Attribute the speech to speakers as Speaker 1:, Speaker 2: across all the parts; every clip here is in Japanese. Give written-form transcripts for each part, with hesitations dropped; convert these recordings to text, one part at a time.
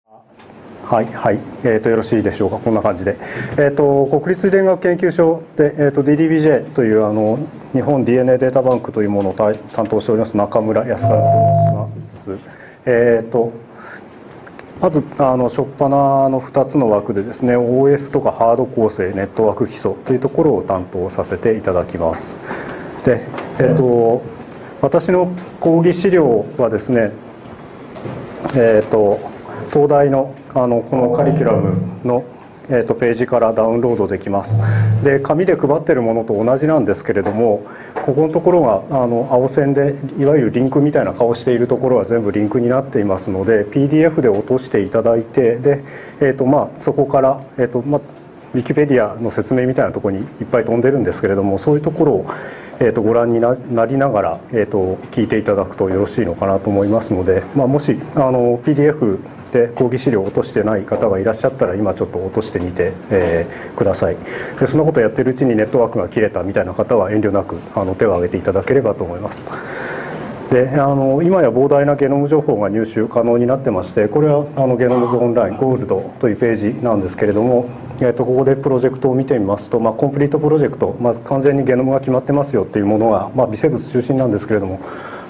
Speaker 1: はい、はい、よろしいでしょうか。こんな感じで、国立遺伝学研究所で、DDBJ という日本 DNA データバンクというものを担当しております中村康和と申します。まず初っ端の2つの枠でですね、 OS とかハード構成、ネットワーク基礎というところを担当させていただきます。で、私の講義資料はですね、東大のこのカリキュラムのページからダウンロードできます。で、紙で配っているものと同じなんですけれども、ここのところが青線でいわゆるリンクみたいな顔しているところは全部リンクになっていますので、 PDF で落としていただいて、で、そこから、ウィキペディアの説明みたいなところにいっぱい飛んでるんですけれども、そういうところをご覧になりながら、聞いていただくとよろしいのかなと思いますので、もしPDF で講義資料を落としてない方がいらっしゃったら、今ちょっと落としてみて、ください。で、そんなことをやっているうちにネットワークが切れたみたいな方は遠慮なく手を挙げていただければと思います。で、今や膨大なゲノム情報が入手可能になってまして、これはゲノムズオンラインゴールドというページなんですけれども、ここでプロジェクトを見てみますと、コンプリートプロジェクト、完全にゲノムが決まってますよっていうものが、微生物中心なんですけれども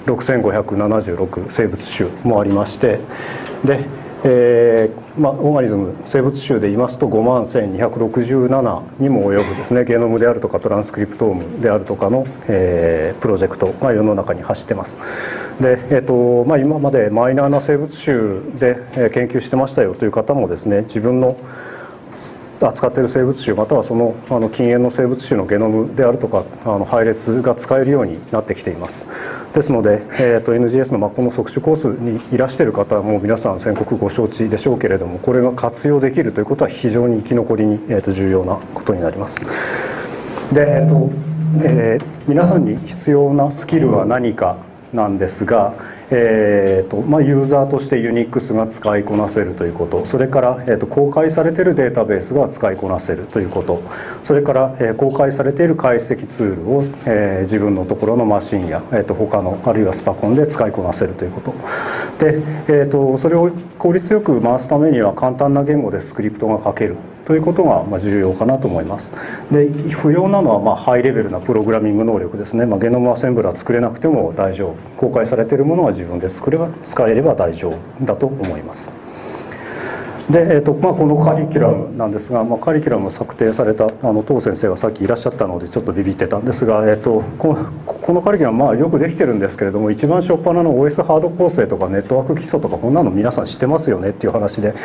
Speaker 1: 6576生物種もありまして、で、オーガニズム生物種で言いますと51267にも及ぶですね、ゲノムであるとかトランスクリプトームであるとかの、プロジェクトが世の中に走ってます。で、今までマイナーな生物種で研究してましたよという方もですね、自分の扱っている生物種またはその近縁の生物種のゲノムであるとか配列が使えるようになってきています。ですので、NGS のこの測取コースにいらしている方はもう皆さん先刻ご承知でしょうけれども、これが活用できるということは非常に生き残りに重要なことになります。で、皆さんに必要なスキルは何かなんですが、ユーザーとしてユニックスが使いこなせるということ、それから、公開されているデータベースが使いこなせるということ、それから、公開されている解析ツールを、自分のところのマシンや、他のあるいはスパコンで使いこなせるということで、それを効率よく回すためには簡単な言語でスクリプトが書けるということが重要かなと思います。で、不要なのはハイレベルなプログラミング能力ですね。ゲノムアセンブラー作れなくても大丈夫、公開されているものは自分で使えれば大丈夫だと思います。で、このカリキュラムなんですが、カリキュラムを策定された当先生がさっきいらっしゃったのでちょっとビビってたんですが、このカリキュラムはよくできてるんですけれども、一番初っ端の OS ハード構成とかネットワーク基礎とかこんなの皆さん知ってますよねっていう話で、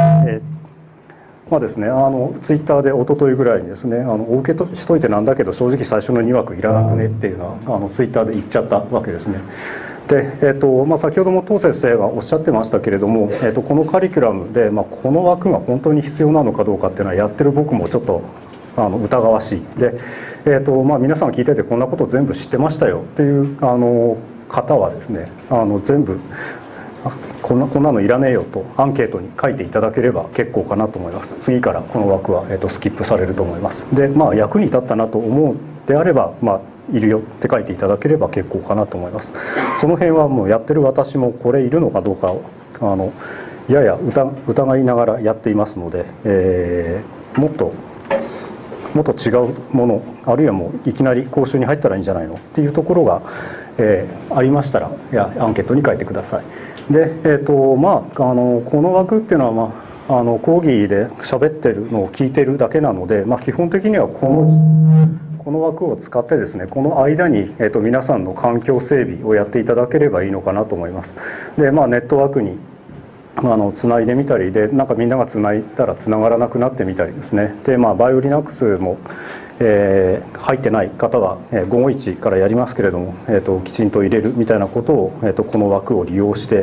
Speaker 1: ですね、ツイッターで一昨日ぐらいにですね、お受けしといてなんだけど正直最初の2枠いらなくねっていうのはツイッターで言っちゃったわけですね。で、先ほども当先生がおっしゃってましたけれども、このカリキュラムで、この枠が本当に必要なのかどうかっていうのはやってる僕もちょっと疑わしい。で、皆さん聞いててこんなこと全部知ってましたよっていう方はですね、全部こんなのいらねえよとアンケートに書いていただければ結構かなと思います。次からこの枠は、スキップされると思います。で、役に立ったなと思うであれば、いるよって書いていただければ結構かなと思います。その辺はもうやってる私もこれいるのかどうかをやや疑いながらやっていますので、もっと違うもの、あるいはもういきなり講習に入ったらいいんじゃないのっていうところが、ありましたらアンケートに書いてください。で、この枠っていうのは、講義で喋ってるのを聞いてるだけなので、基本的にはこの枠を使ってですね、この間に、皆さんの環境整備をやっていただければいいのかなと思います。で、ネットワークにつないでみたりで、みんながつないだらつながらなくなってみたりですね。で、バイオリナックスも入ってない方が551からやりますけれども、きちんと入れるみたいなことを、この枠を利用して、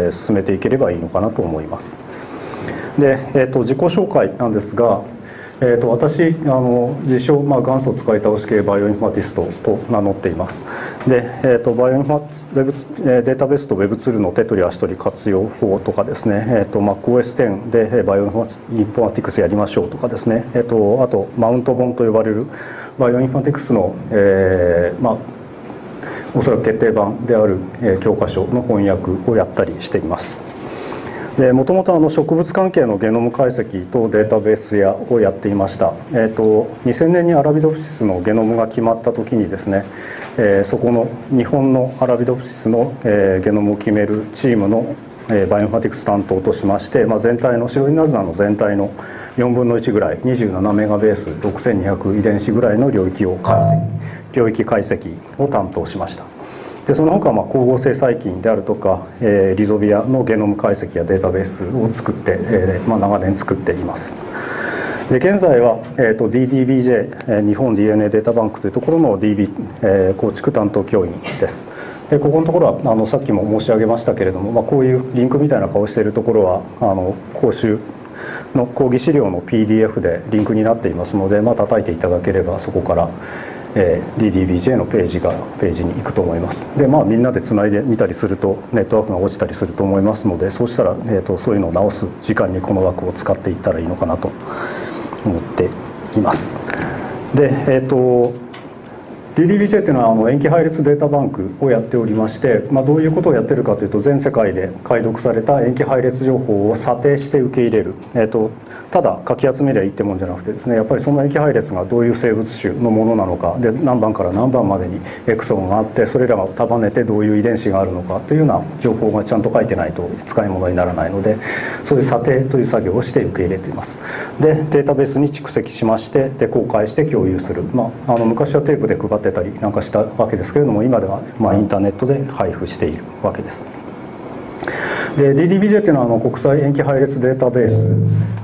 Speaker 1: 進めていければいいのかなと思います。で、自己紹介なんですが、私自称、元祖使い倒し系バイオインフォマティストと名乗っています。で、バイオインフォデータベースと Web ツールの手取り足取り活用法とかですね、MacOS10 でバイオインフォマティクスやりましょうとかですね、あとマウント本と呼ばれるバイオインフォマティクスの、おそらく決定版である教科書の翻訳をやったりしています。 もともと植物関係のゲノム解析とデータベースをやっていました。2000年にアラビドプシスのゲノムが決まった時にですね、そこの日本のアラビドプシスのゲノムを決めるチームのバイオインフォマティクス担当としまして、全体のシロイヌナズナの全体の4分の1ぐらい27メガベース6200遺伝子ぐらいの領域解析を担当しました。でその他光合成細菌であるとか、リゾビアのゲノム解析やデータベースを作って、長年作っています。で現在は、DDBJ 日本 DNA データバンクというところの DB、構築担当教員です。でここのところはさっきも申し上げましたけれども、こういうリンクみたいな顔しているところは講習の講義資料の PDF でリンクになっていますので、叩いていただければそこからDDBJ のページに行くと思います。でみんなでつないでみたりするとネットワークが落ちたりすると思いますので、そうしたら、そういうのを直す時間にこの枠を使っていったらいいのかなと思っています。でDDBJ というのは塩基配列データバンクをやっておりまして、どういうことをやってるかというと、全世界で解読された塩基配列情報を査定して受け入れる、ただかき集めりゃいいってもんじゃなくてですね、やっぱりその塩基配列がどういう生物種のものなのかで、何番から何番までにエクソンがあって、それらが束ねてどういう遺伝子があるのかというような情報がちゃんと書いてないと使い物にならないので、そういう査定という作業をして受け入れています。でデータベースに蓄積しまして、で公開して共有する、昔はテープで配ってたりなんかしたわけですけれども、今ではインターネットで配布しているわけです。で DDBJ というのは国際塩基配列データベース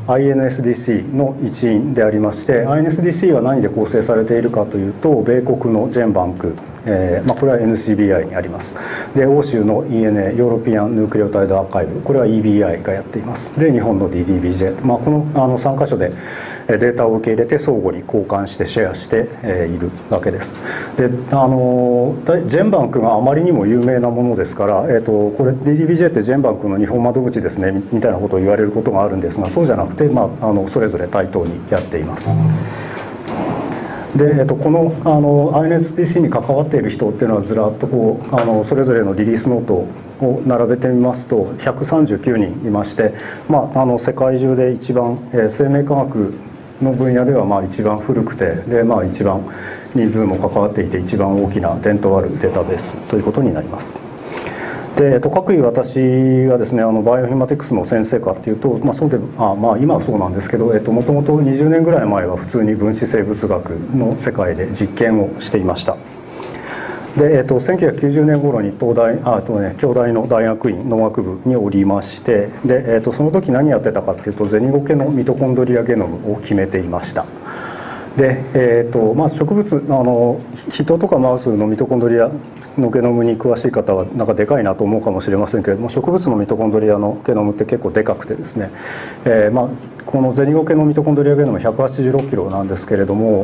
Speaker 1: INSDC の一員でありまして、 INSDC は何で構成されているかというと、米国のジェンバンク、これは NCBI にあります。で欧州の ENA ヨーロピアンヌークレオタイドアーカイブ、これは EBI がやっています。で日本の DDBJ、この3箇所でデータを受け入れて相互に交換してシェアしているわけです。でジェンバンクがあまりにも有名なものですから、これ DDBJ ってジェンバンクの日本窓口ですねみたいなことを言われることがあるんですが、そうじゃなくて、それぞれ対等にやっています。でこのINSDC に関わっている人っていうのはずらっとそれぞれのリリースノートを並べてみますと139人いまして、世界中で一番、生命科学の分野では一番古くて、で一番人数も関わっていて一番大きな伝統あるデータベースということになります。で各位私はですね、バイオインフォマティクスの先生かっていうと、そうで今はそうなんですけど、もともと20年ぐらい前は普通に分子生物学の世界で実験をしていました。で1990年頃に京大の大学院農学部におりまして、でその時何やってたかっていうと、ゼニゴケのミトコンドリアゲノムを決めていました。で植物人とかマウスのミトコンドリアのゲノムに詳しい方はなんかでかいなと思うかもしれませんけれども、植物のミトコンドリアのゲノムって結構でかくてですね、このゼニゴケのミトコンドリアゲノム186キロなんですけれども、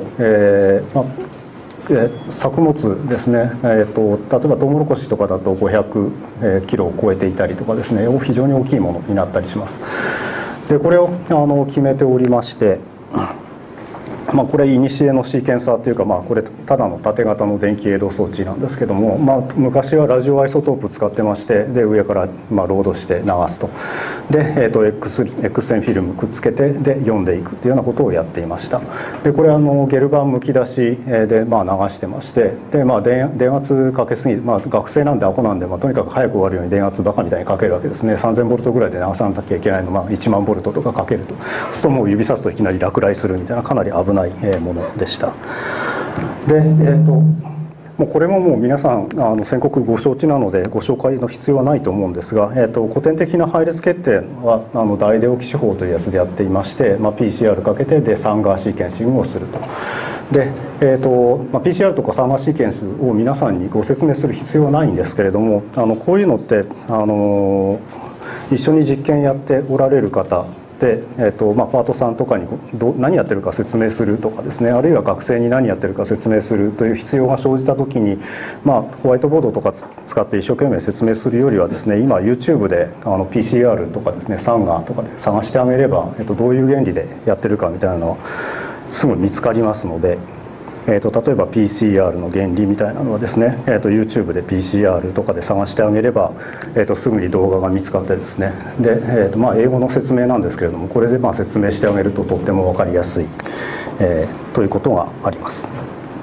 Speaker 1: 作物ですね、例えばトウモロコシとかだと500キロを超えていたりとかですね、非常に大きいものになったりします。でこれを決めておりまして、これイニシエのシーケンサーというか、これただの縦型の電気映像装置なんですけども、昔はラジオアイソトープ使ってまして、で上からロードして流すと、で、X 線フィルムくっつけてで読んでいくというようなことをやっていました。でこれゲル板むき出しで流してまして、で電圧かけすぎ、学生なんでアホなんで、とにかく早く終わるように電圧バカみたいにかけるわけですね。3000ボルトぐらいで流さなきゃいけないのを、1万ボルトとかかけると、そうするともう指さすといきなり落雷するみたいな、かなり危ないものでした。でもうこれももう皆さん先刻ご承知なのでご紹介の必要はないと思うんですが、古典的な配列決定は大デオキシ法というやつでやっていまして、PCR かけてでサンガーシーケンシングをすると。で、PCR とかサンガーシーケンスを皆さんにご説明する必要はないんですけれども、こういうのって一緒に実験やっておられる方で、パートさんとかに何やってるか説明するとかですね、あるいは学生に何やってるか説明するという必要が生じた時に、ホワイトボードとか使って一生懸命説明するよりはですね、今 YouTube でPCR とかですね、サンガーとかで探してあげれば、どういう原理でやってるかみたいなのはすぐ見つかりますので、 例えば PCR の原理みたいなのはですね、YouTube で PCR とかで探してあげれば、すぐに動画が見つかってですね、で、英語の説明なんですけれども、これで説明してあげるととっても分かりやすい、ということがあります。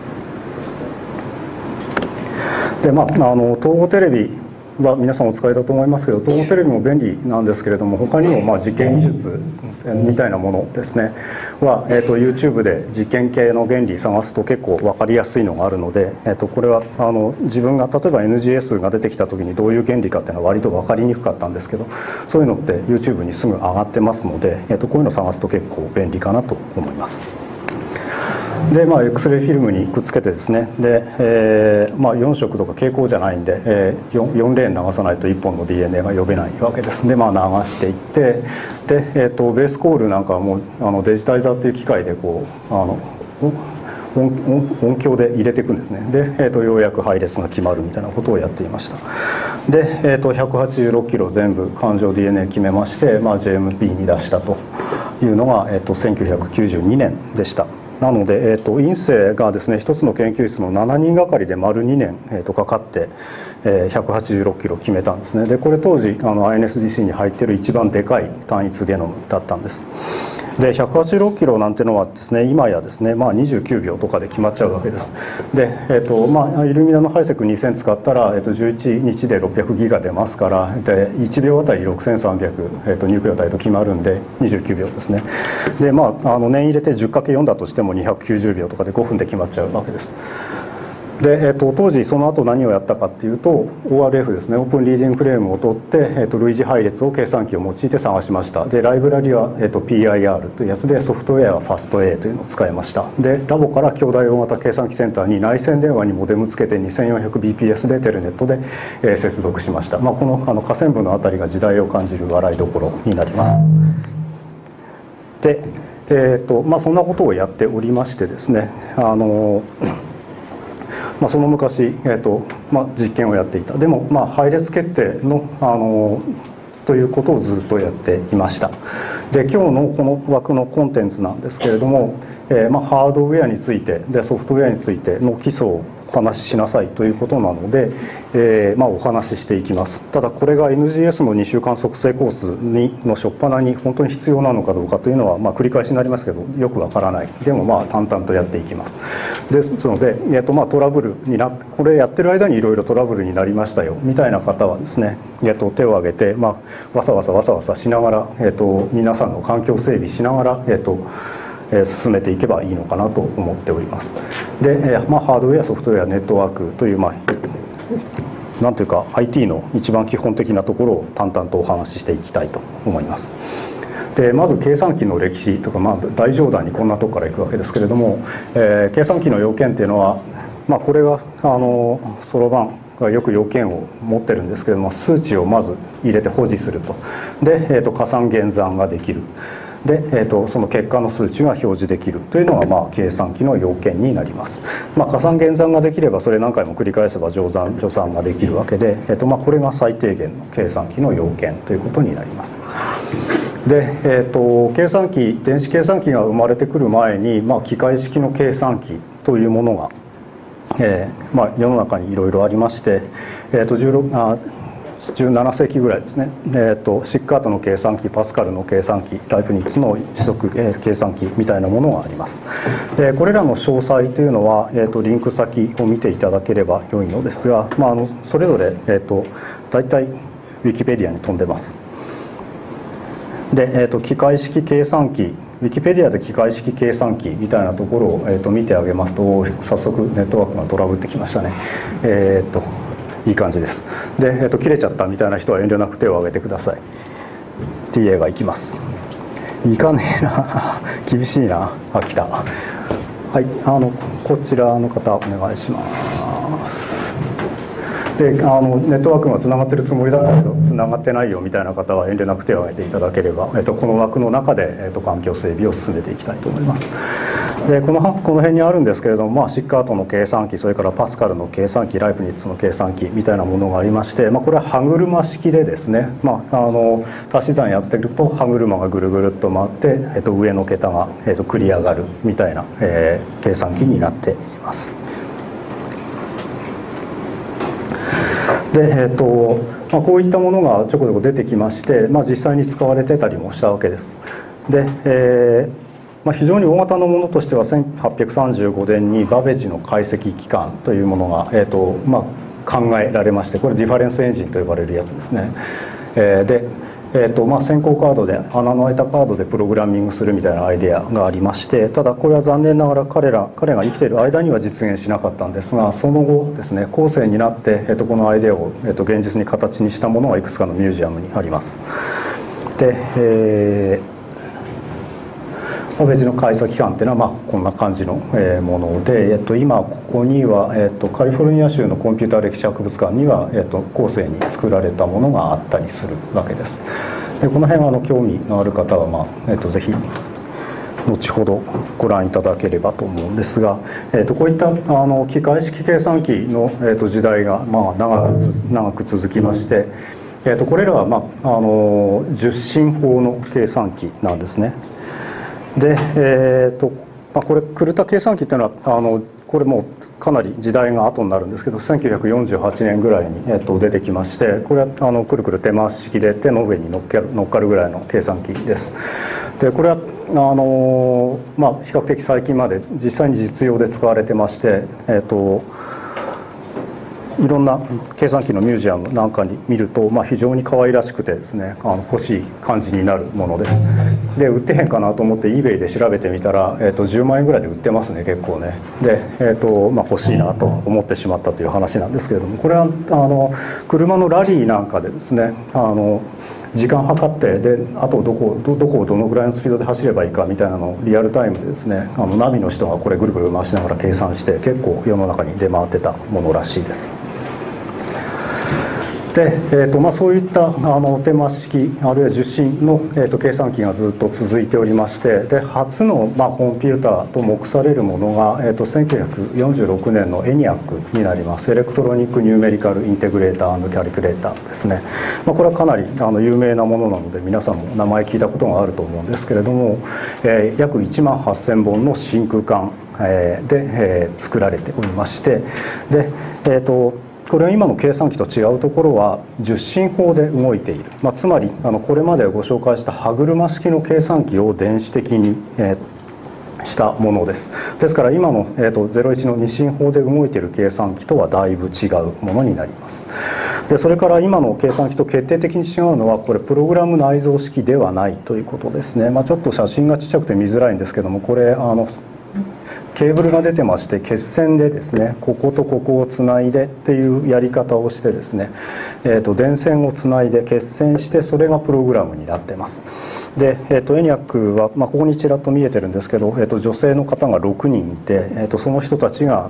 Speaker 1: で統合テレビは皆さんお使いだと思いますけど、統合テレビも便利なんですけれども、他にも実験技術みたいなものですねは、YouTube で実験系の原理探すと結構分かりやすいのがあるので、これは自分が例えば NGS が出てきた時にどういう原理かっていうのは割と分かりにくかったんですけど、そういうのって YouTube にすぐ上がってますので、こういうのを探すと結構便利かなと思います。でX-ray フィルムにくっつけてですね、で、4色とか蛍光じゃないんで、4レーン流さないと1本の DNA が呼べないわけです。で流していって、で、ベースコールなんかはもうデジタイザーという機械でこう音響で入れていくんですね。で、ようやく配列が決まるみたいなことをやっていました。で、186キロ全部環状 DNA 決めまして、JMP に出したというのが、1992年でした。なので、院生がですね一つの研究室の7人がかりで丸2年、かかって、186キロ決めたんですね。でこれ当時INSDC に入っている一番でかい単一ゲノムだったんです。で186キロなんてのはですね今やですね、29秒とかで決まっちゃうわけです。で、イルミナのハイセク2000使ったら、11日で600ギガ出ますから、で1秒あたり6300、ニュークレオタイド決まるんで29秒ですね。で念入れて 10×4 だとしても290秒とかで5分で決まっちゃうわけです。で当時その後何をやったかっていうと ORF ですね、オープンリーディングフレームを取って、類似配列を計算機を用いて探しました。でライブラリは、PIR というやつで、ソフトウェアは FASTA というのを使いました。でラボから兄弟大型計算機センターに内線電話にモデムつけて 2400bps でテレネットで、接続しました。この下線部のあたりが時代を感じる笑いどころになります。でそんなことをやっておりましてですね、その昔、実験をやっていた。でも、配列決定の、ということをずっとやっていました。で今日のこの枠のコンテンツなんですけれども、ハードウェアについてでソフトウェアについての基礎をお話ししなさいということなので、お話ししていきます。ただこれが NGS の2週間測定コースの初っ端に本当に必要なのかどうかというのは、繰り返しになりますけどよくわからない。でも淡々とやっていきます。ですので、トラブルになってこれやってる間にいろいろトラブルになりましたよみたいな方はですね、手を挙げて、わさわさしながら、皆さんの環境整備しながら、進めていけばいいのかなと思っております。で、ハードウェアソフトウェアネットワークという、なんというか IT の一番基本的なところを淡々とお話ししていきたいと思います。でまず計算機の歴史とか、大上段にこんなとこからいくわけですけれども、計算機の要件っていうのは、これはそろばんがよく要件を持ってるんですけれども、数値をまず入れて保持すると。で、加算減算ができる。で、その結果の数値が表示できるというのが、計算機の要件になります。加算減算ができればそれ何回も繰り返せば乗算除算ができるわけで、これが最低限の計算機の要件ということになります。で、計算機電子計算機が生まれてくる前に、機械式の計算機というものが、世の中にいろいろありまして、17世紀ぐらいですね、シッカートの計算機、パスカルの計算機、ライプニッツの一則計算機みたいなものがあります。でこれらの詳細というのは、リンク先を見ていただければ良いのですが、それぞれ、大体ウィキペディアに飛んでます。で、機械式計算機、ウィキペディアで機械式計算機みたいなところを、見てあげますと、早速ネットワークがトラブってきましたね。いい感じです。で、切れちゃったみたいな人は遠慮なく手を挙げてください。TA が行きます。いかねえな厳しいな。来た。はい、こちらの方お願いします。で、ネットワークがつながってるつもりだったけどつながってないよみたいな方は遠慮なく手を挙げていただければ、この枠の中で、環境整備を進めていきたいと思います。 でこの辺にあるんですけれども、シッカートの計算機、それからパスカルの計算機、ライプニッツの計算機みたいなものがありまして、これは歯車式でですね、足し算やってると歯車がぐるぐるっと回って、上の桁が、繰り上がるみたいな、計算機になっています。でこういったものがちょこちょこ出てきまして、実際に使われてたりもしたわけです。で、非常に大型のものとしては1835年にバベージの解析機関というものが、考えられまして、これディファレンスエンジンと呼ばれるやつですね。で先行カードで穴の開いたカードでプログラミングするみたいなアイデアがありまして、ただこれは残念ながら彼が生きている間には実現しなかったんですが、その後ですね、後世になって、このアイデアを、現実に形にしたものがいくつかのミュージアムにあります。で、バベージの解析機関っていうのはこんな感じのもので、今ここには、カリフォルニア州のコンピューター歴史博物館には、後世に作られたものがあったりするわけです。でこの辺は興味のある方は、ぜひ後ほどご覧いただければと思うんですが、こういった機械式計算機の、時代が、長く続きまして、これらは、10進法の計算機なんですね。でこれクルタ計算機っていうのはこれもかなり時代が後になるんですけど、1948年ぐらいに、出てきまして、これはくるくる手回し式で手の上に乗っかるぐらいの計算機です。でこれは比較的最近まで実際に実用で使われてまして、いろんな計算機のミュージアムなんかに見ると、非常に可愛らしくてですね、欲しい感じになるものです。で売ってへんかなと思って eBay で調べてみたら、10万円ぐらいで売ってますね、結構ね。で、欲しいなと思ってしまったという話なんですけれども、これは車のラリーなんかでですね、時間計って、であとどこをどのぐらいのスピードで走ればいいかみたいなのをリアルタイムでですね、ナビの人がこれぐるぐる回しながら計算して、結構世の中に出回ってたものらしいです。でそういった手回し式あるいは受信の、計算機がずっと続いておりまして、で初の、コンピューターと目されるものが、1946年のエニアックになります。エレクトロニック・ニューメリカル・インテグレーター&キャリキュレーターですね。これはかなり有名なものなので、皆さんも名前聞いたことがあると思うんですけれども、約1万8000本の真空管で作られておりまして、でこれは今の計算機と違うところは10進法で動いている、つまりこれまでご紹介した歯車式の計算機を電子的に、したものです。ですから今の、01の2進法で動いている計算機とはだいぶ違うものになります。でそれから今の計算機と決定的に違うのは、これプログラム内蔵式ではないということですね。ちょっと写真がちっちゃくて見づらいんですけども、これケーブルが出てまして、血線でですね、こことここをつないでっていうやり方をしてですね、電線をつないで血線して、それがプログラムになってます。で、エニアックは、ここにちらっと見えてるんですけど、女性の方が6人いて、その人たちが、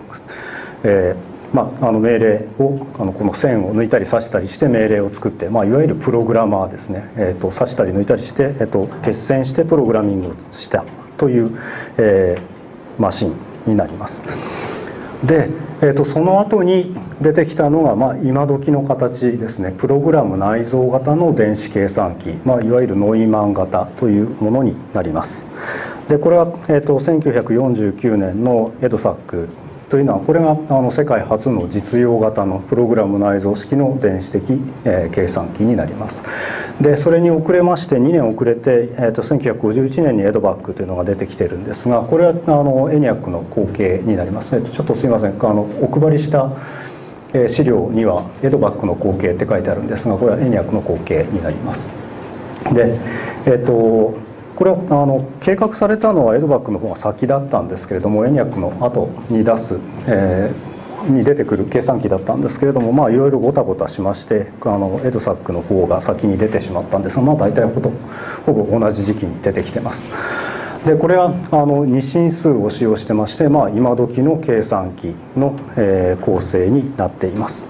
Speaker 1: 命令をこの線を抜いたり刺したりして命令を作って、いわゆるプログラマーですね、刺したり抜いたりして、血線してプログラミングをしたという、マシンになります。で、その後に出てきたのが、今時の形ですね、プログラム内蔵型の電子計算機、いわゆるノイマン型というものになります。でこれは、1949年のエドサックというのは、これが世界初の実用型のプログラム内蔵式の電子的、計算機になります。でそれに遅れまして2年遅れて、1951年にエドバックというのが出てきてるんですが、これはエニアックの後継になりますね。ちょっとすいません、お配りした資料にはエドバックの後継って書いてあるんですが、これはエニアックの後継になります。でこれは計画されたのはエドバックの方が先だったんですけれども、エニアックの後にに出てくる計算機だったんですけれども、いろいろごたごたしまして、エドサックの方が先に出てしまったんですが、大体ほぼ同じ時期に出てきてます。でこれは2進数を使用してまして、今時の計算機の構成になっています。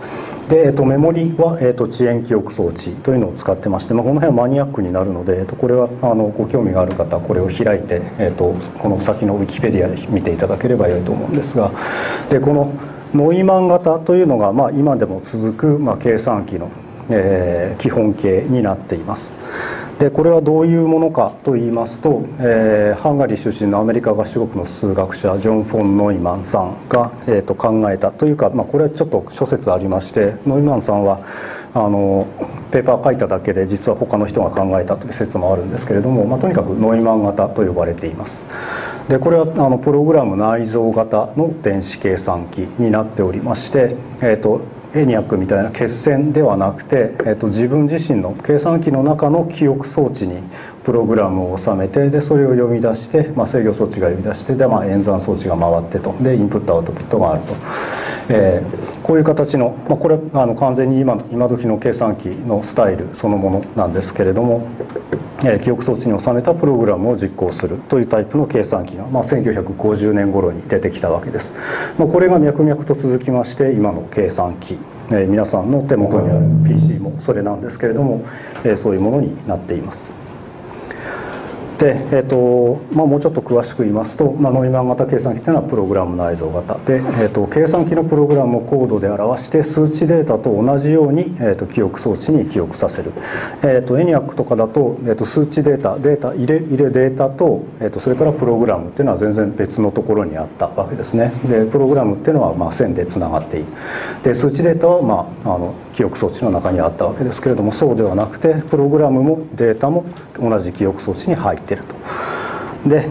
Speaker 1: で、メモリは、遅延記憶装置というのを使ってまして、この辺はマニアックになるので、これはご興味がある方はこれを開いて、この先のウィキペディアで見ていただければよいと思うんですが、でこのノイマン型というのが、今でも続く、計算機の、基本形になっています。でこれはどういうものかと言いますと、ハンガリー出身のアメリカ合衆国の数学者ジョン・フォン・ノイマンさんが、考えたというか、これはちょっと諸説ありまして、ノイマンさんはペーパー書いただけで実は他の人が考えたという説もあるんですけれども、とにかくノイマン型と呼ばれています。でこれはプログラム内蔵型の電子計算機になっておりまして、エニアックみたいな決線ではなくて、自分自身の計算機の中の記憶装置にプログラムを収めて、でそれを読み出して、制御装置が読み出して、で、演算装置が回ってと、でインプットアウトプットがあると、こういう形の、これは完全に今時の計算機のスタイルそのものなんですけれども、記憶装置に収めたプログラムを実行するというタイプの計算機が、1950年頃に出てきたわけです。これが脈々と続きまして今の計算機、皆さんの手元にある PC もそれなんですけれども、そういうものになっています。でもうちょっと詳しく言いますと、ノイマン型計算機というのはプログラム内蔵型で、計算機のプログラムをコードで表して数値データと同じように、記憶装置に記憶させる。エニアックとかだと、数値データ入れデータと、それからプログラムっていうのは全然別のところにあったわけですね。でプログラムっていうのは線でつながっている。で数値データは、記憶装置の中にあったわけですけれども、そうではなくてプログラムもデータも同じ記憶装置に入っていると。で、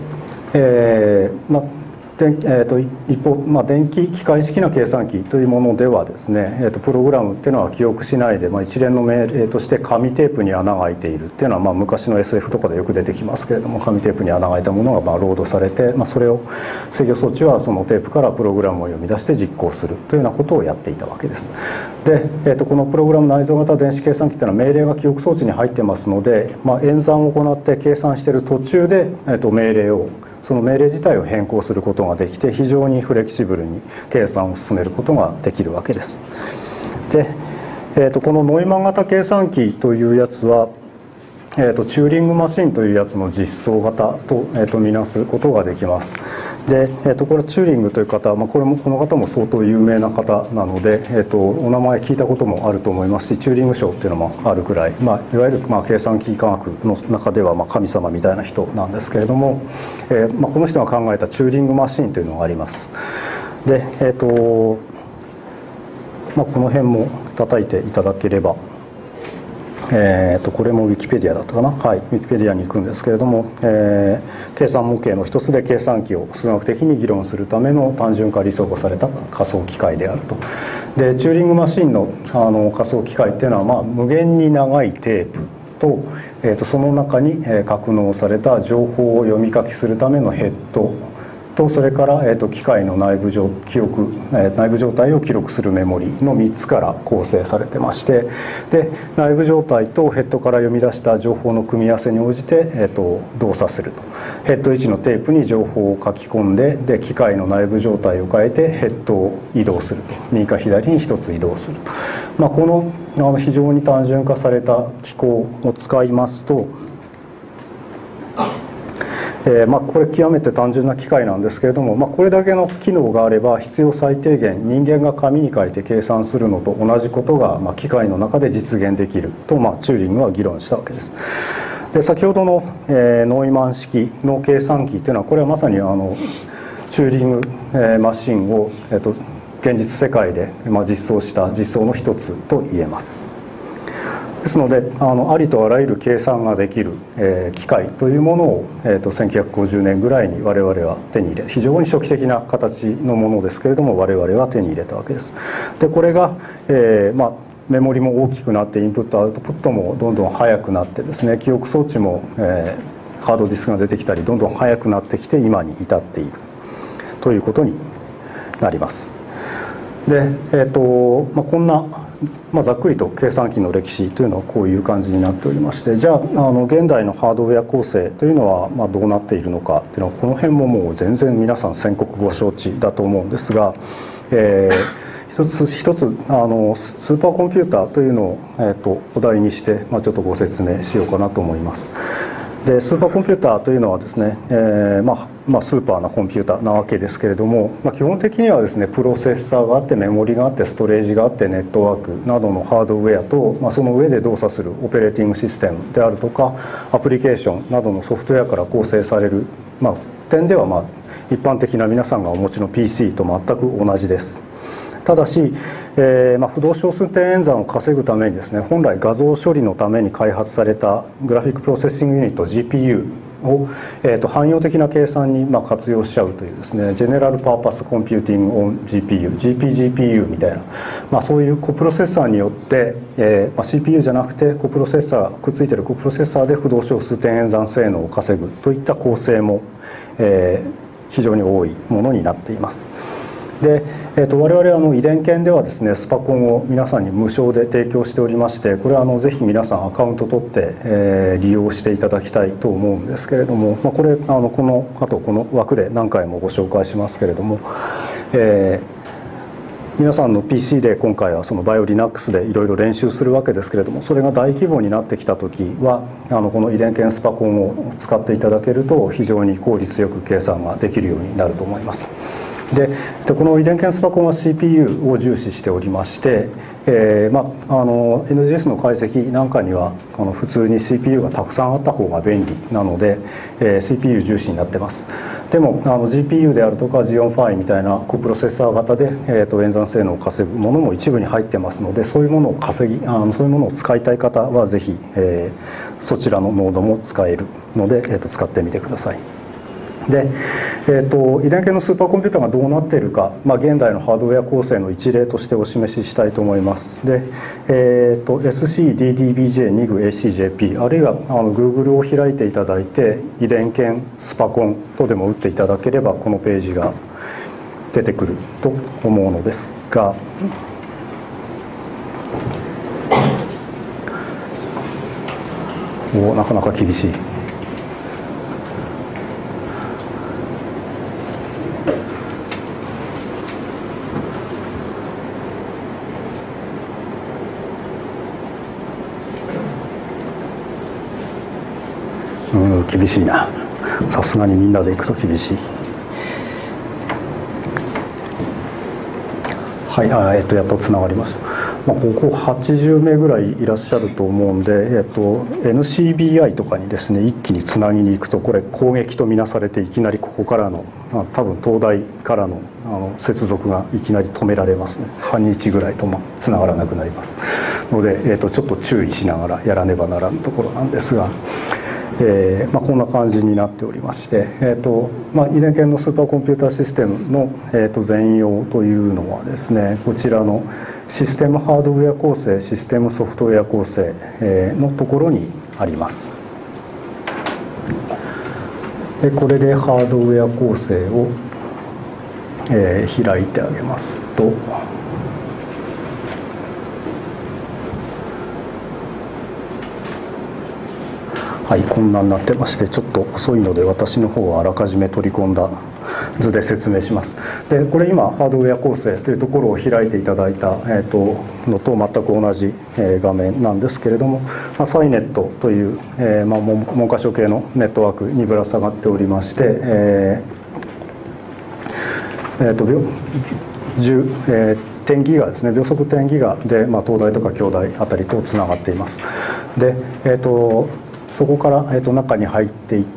Speaker 1: 一方、電気機械式な計算機というものではですね、プログラムっていうのは記憶しないで、一連の命令として紙テープに穴が開いているっていうのは、昔の SF とかでよく出てきますけれども、紙テープに穴が開いたものがロードされて、それを制御装置はそのテープからプログラムを読み出して実行するというようなことをやっていたわけです。で、このプログラム内蔵型電子計算機というのは命令が記憶装置に入ってますので、演算を行って計算している途中で、命令をその命令自体を変更することができて、非常にフレキシブルに計算を進めることができるわけです。で、このノイマン型計算機というやつは、チューリングマシンというやつの実装型と、見なすことができます。で、これチューリングという方は、この方も相当有名な方なので、お名前聞いたこともあると思いますし、チューリング賞っていうのもあるくらい、いわゆる計算機科学の中では神様みたいな人なんですけれども、この人が考えたチューリングマシンというのがあります。で、この辺も叩いていただければ、これもウィキペディアだったかな、ウィキペディアに行くんですけれども、計算模型の一つで計算機を数学的に議論するための単純化理想化された仮想機械であると。でチューリングマシンの、仮想機械っていうのは、無限に長いテープと、その中に、格納された情報を読み書きするためのヘッドと、それから、機械の内部状態を記録するメモリの3つから構成されてまして、で内部状態とヘッドから読み出した情報の組み合わせに応じて、動作すると。ヘッド1のテープに情報を書き込んで、で機械の内部状態を変えてヘッドを移動すると。右か左に1つ移動すると。この非常に単純化された機構を使いますと、これ極めて単純な機械なんですけれども、これだけの機能があれば必要最低限人間が紙に書いて計算するのと同じことが、機械の中で実現できると、チューリングは議論したわけです。で先ほどの、ノイマン式の計算機というのは、これはまさにチューリング、マシンを、現実世界で、実装した実装の一つと言えます。ですのでありとあらゆる計算ができる、機械というものを、1950年ぐらいに我々は手に入れ、非常に初期的な形のものですけれども我々は手に入れたわけです。でこれが、メモリも大きくなってインプットアウトプットもどんどん速くなってですね、記憶装置も、ハードディスクが出てきたりどんどん速くなってきて今に至っているということになります。で、こんなざっくりと計算機の歴史というのはこういう感じになっておりまして、じゃあ現代のハードウェア構成というのはどうなっているのかというのは、この辺ももう全然皆さん先刻ご承知だと思うんですが、 一つスーパーコンピューターというのを、お題にして、ちょっとご説明しようかなと思います。でスーパーコンピューターというのはですね、スーパーなコンピューターなわけですけれども、基本的にはですねプロセッサーがあってメモリがあってストレージがあってネットワークなどのハードウェアと、その上で動作するオペレーティングシステムであるとかアプリケーションなどのソフトウェアから構成される、点では一般的な皆さんがお持ちの PC と全く同じです。ただし、不動小数点演算を稼ぐためにですね本来画像処理のために開発されたグラフィックプロセッシングユニット GPU を、汎用的な計算に活用しちゃうというですねジェネラルパーパスコンピューティングオン GPU、GPGPU みたいな、そういうコプロセッサーによって、CPU じゃなくてコプロセッサーくっついてるコプロセッサーで不動小数点演算性能を稼ぐといった構成も、非常に多いものになっています。で我々遺伝研ではですねスパコンを皆さんに無償で提供しておりまして、これはぜひ皆さんアカウント取って、利用していただきたいと思うんですけれども、これこの枠で何回もご紹介しますけれども、皆さんの PC で今回はそのバイオリナックスでいろいろ練習するわけですけれども、それが大規模になってきた時はこの遺伝研スパコンを使っていただけると非常に効率よく計算ができるようになると思います。でこの遺伝研スパコンは CPU を重視しておりまして、NGS の解析なんかには普通に CPU がたくさんあった方が便利なので、CPU 重視になってます。でもGPU であるとか Xeon Phi みたいなコプロセッサー型で、演算性能を稼ぐものも一部に入ってますので、そういうものをそういうものを使いたい方はぜひ、そちらのノードも使えるので、使ってみてください。で遺伝系のスーパーコンピューターがどうなっているか、現代のハードウェア構成の一例としてお示ししたいと思います。で、SCDDBJ2GACJP あるいはGoogle を開いていただいて遺伝研スパコンとでも打っていただければこのページが出てくると思うのですが、なかなか厳しい。厳しいな。さすがにみんなで行くと厳しい。はい、やっとつながりました。ここ80名ぐらいいらっしゃると思うんで、NCBI とかにですね一気につなぎに行くとこれ攻撃とみなされていきなりここからの多分東大からの接続がいきなり止められますね。半日ぐらいとつながらなくなりますので、ちょっと注意しながらやらねばならんところなんですが。こんな感じになっておりまして、遺伝系のスーパーコンピューターシステムの、全容というのはですねこちらのシステムハードウェア構成システムソフトウェア構成、のところにあります。でこれでハードウェア構成を、開いてあげますと。はい、こんなになってまして、ちょっと遅いので私の方はあらかじめ取り込んだ図で説明します。でこれ今ハードウェア構成というところを開いていただいた、のと全く同じ、画面なんですけれども、サイネットという、文科省系のネットワークにぶら下がっておりまして、10ギガですね、秒速10ギガで、東大とか京大あたりとつながっています。でそこから、中に入っていって、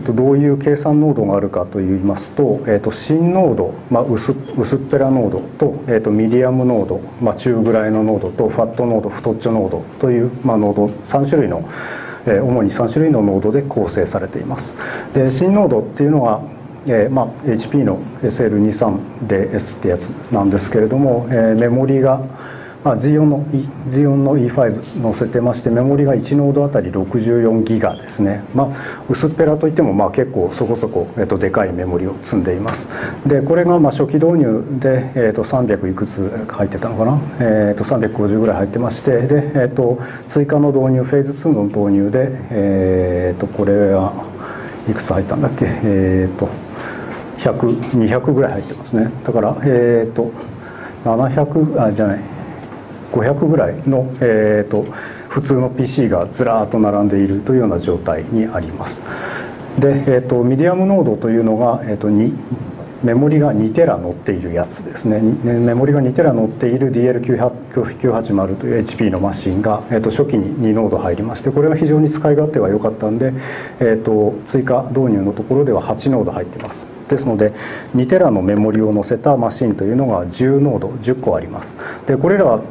Speaker 1: どういう計算ノードがあるかといいますと、新ノード、薄っぺらノードと、ミディアムノード、中ぐらいのノードとファットノード太っちょノードという、ノード3種類の、主に3種類のノードで構成されています。で新ノードっていうのはHP の SL230S ってやつなんですけれども、メモリがXeon の E5 載せてまして、メモリが1ノードあたり64ギガですね。薄っぺらといっても結構そこそこ、でかいメモリを積んでいます。でこれが初期導入で、300いくつ入ってたのかな、350ぐらい入ってまして、で、追加の導入フェーズ2の導入で、これはいくつ入ったんだっけ、100、200ぐらい入ってますね。だから 500ぐらいの、普通の PC がずらーっと並んでいるというような状態にあります。で、ミディアムノードというのが、メモリが2テラ乗っているやつですね。メモリが2テラ乗っている DL980 という HP のマシンが、初期に2ノード入りまして、これが非常に使い勝手が良かったんで、追加導入のところでは8ノード入っています。ですので2テラのメモリを載せたマシンというのが10ノード10個あります。でこれらは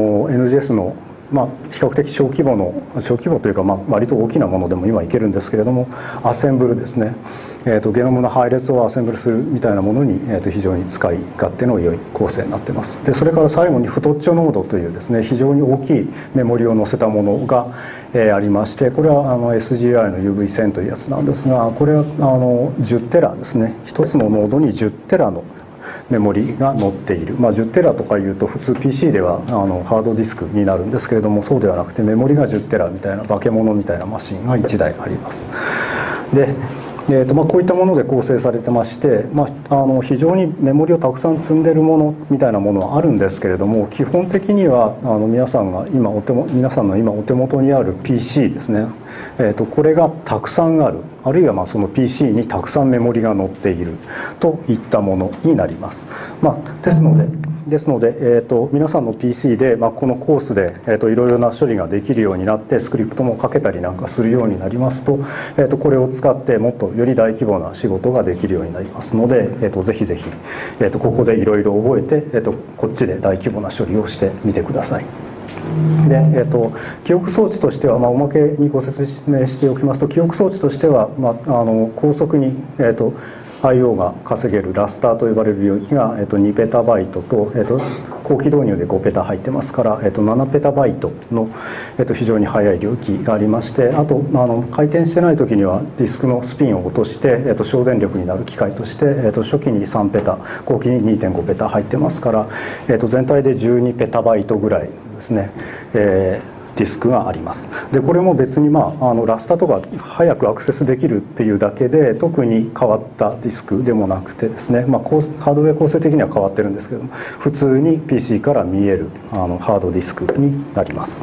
Speaker 1: NGS の比較的小規模というか、割と大きなものでも今いけるんですけれども、アセンブルですね、ゲノムの配列をアセンブルするみたいなものに、非常に使い勝手の良い構成になっています。でそれから最後に太っちょノードというですね、非常に大きいメモリを載せたものが、ありまして、これはSGI の UV1000 というやつなんですが、これは10テラですね。1つのノードに10テラのメモリが載っている、10テラとかいうと普通 PC ではハードディスクになるんですけれども、そうではなくてメモリが10テラみたいな化け物みたいなマシンが1台あります。でこういったもので構成されてまして、非常にメモリをたくさん積んでるものみたいなものはあるんですけれども、基本的には皆さんの今お手元にある PC ですね、これがたくさんある、あるいはその PC にたくさんメモリが載っているといったものになります。ですので、皆さんの PC で、このコースで、いろいろな処理ができるようになって、スクリプトも書けたりなんかするようになりますと、これを使ってもっとより大規模な仕事ができるようになりますので、ぜひぜひ、ここでいろいろ覚えて、こっちで大規模な処理をしてみてください。で記憶装置としては、おまけにご説明しておきますと、記憶装置としては、高速に、IO が稼げるラスターと呼ばれる領域が2ペタバイトと、後期導入で5ペタ入ってますから、7ペタバイトの非常に速い領域がありまして、あと回転してない時にはディスクのスピンを落として省電力になる機械として初期に3ペタ、後期に 2.5 ペタ入ってますから、全体で12ペタバイトぐらいですね、ディスクがあります。でこれも別にラスタとか早くアクセスできるっていうだけで特に変わったディスクでもなくてですね、ハードウェア構成的には変わってるんですけども、普通に PC から見えるハードディスクになります。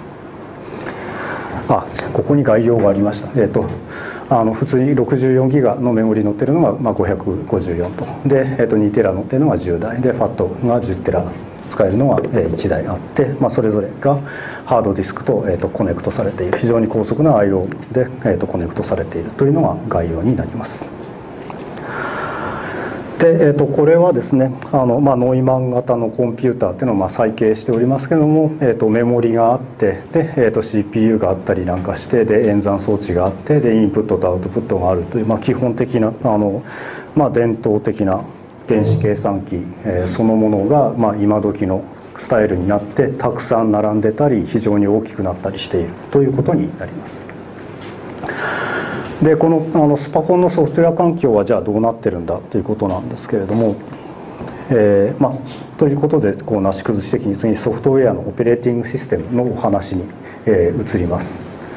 Speaker 1: ここに概要がありました。普通に64ギガのメモリ載ってるのが554と、で、2テラ載ってるのが10台で、FAT が10テラ使えるのが1台あって、それぞれがハードディスクとコネクトされている、非常に高速な IO でコネクトされているというのが概要になります。でこれはですね、ノイマン型のコンピューターっていうのを再形しておりますけども、メモリがあって、で、CPU があったりなんかして、で演算装置があって、でインプットとアウトプットがあるという、基本的な伝統的な電子計算機そのものが今時のスタイルになってたくさん並んでたり非常に大きくなったりしているということになります。でこのスパコンのソフトウェア環境はじゃあどうなってるんだということなんですけれども、ということでなし崩し的に次にソフトウェアのオペレーティングシステムのお話に、移ります。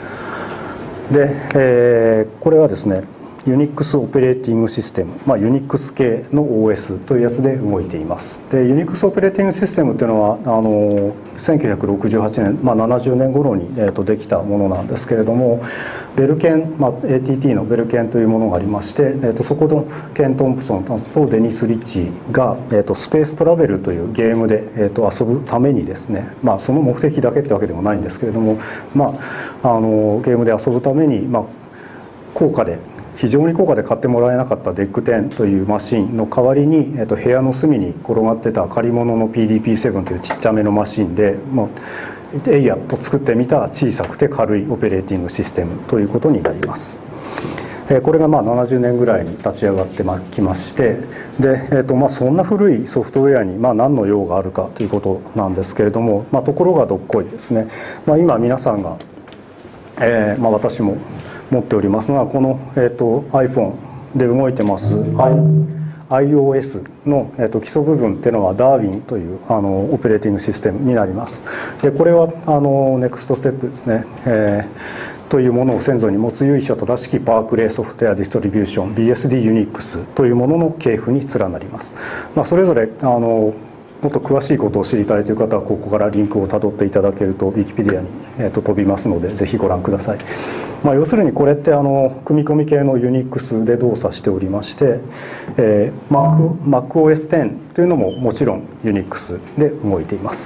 Speaker 1: で、これはですねUnix オペレーティングシステム、Unix 系の OS というやつで動いています。で Unix オペレーティングシステムというのは1968年、70年頃に、できたものなんですけれども、ベルケン、ATT のベルケンというものがありまして、そこのケン・トンプソンとデニス・リッチーが、スペーストラベルというゲームで、遊ぶためにですね、その目的だけってわけでもないんですけれども、ゲームで遊ぶために、非常に高価で買ってもらえなかった DEC-10 というマシンの代わりに、部屋の隅に転がってた借り物の PDP-7 というちっちゃめのマシンで、エイヤと作ってみた小さくて軽いオペレーティングシステムということになります。これが70年ぐらいに立ち上がってきまして、で、そんな古いソフトウェアに何の用があるかということなんですけれども、ところがどっこいですね、今皆さんが、私も持っておりますが、この、iPhone で動いてます iOS の、基礎部分っていうのは Darwin というオペレーティングシステムになります。でこれはネクストステップですね、というものを先祖に持つ由緒正しきバークレーソフトウェアディストリビューション BSD Unix というものの系譜に連なります。それぞれもっと詳しいことを知りたいという方はここからリンクをたどっていただけると Wikipedia に、飛びますのでぜひご覧ください。要するにこれって組み込み系の Unix で動作しておりまして、MacOS X というのももちろん Unix で動いています。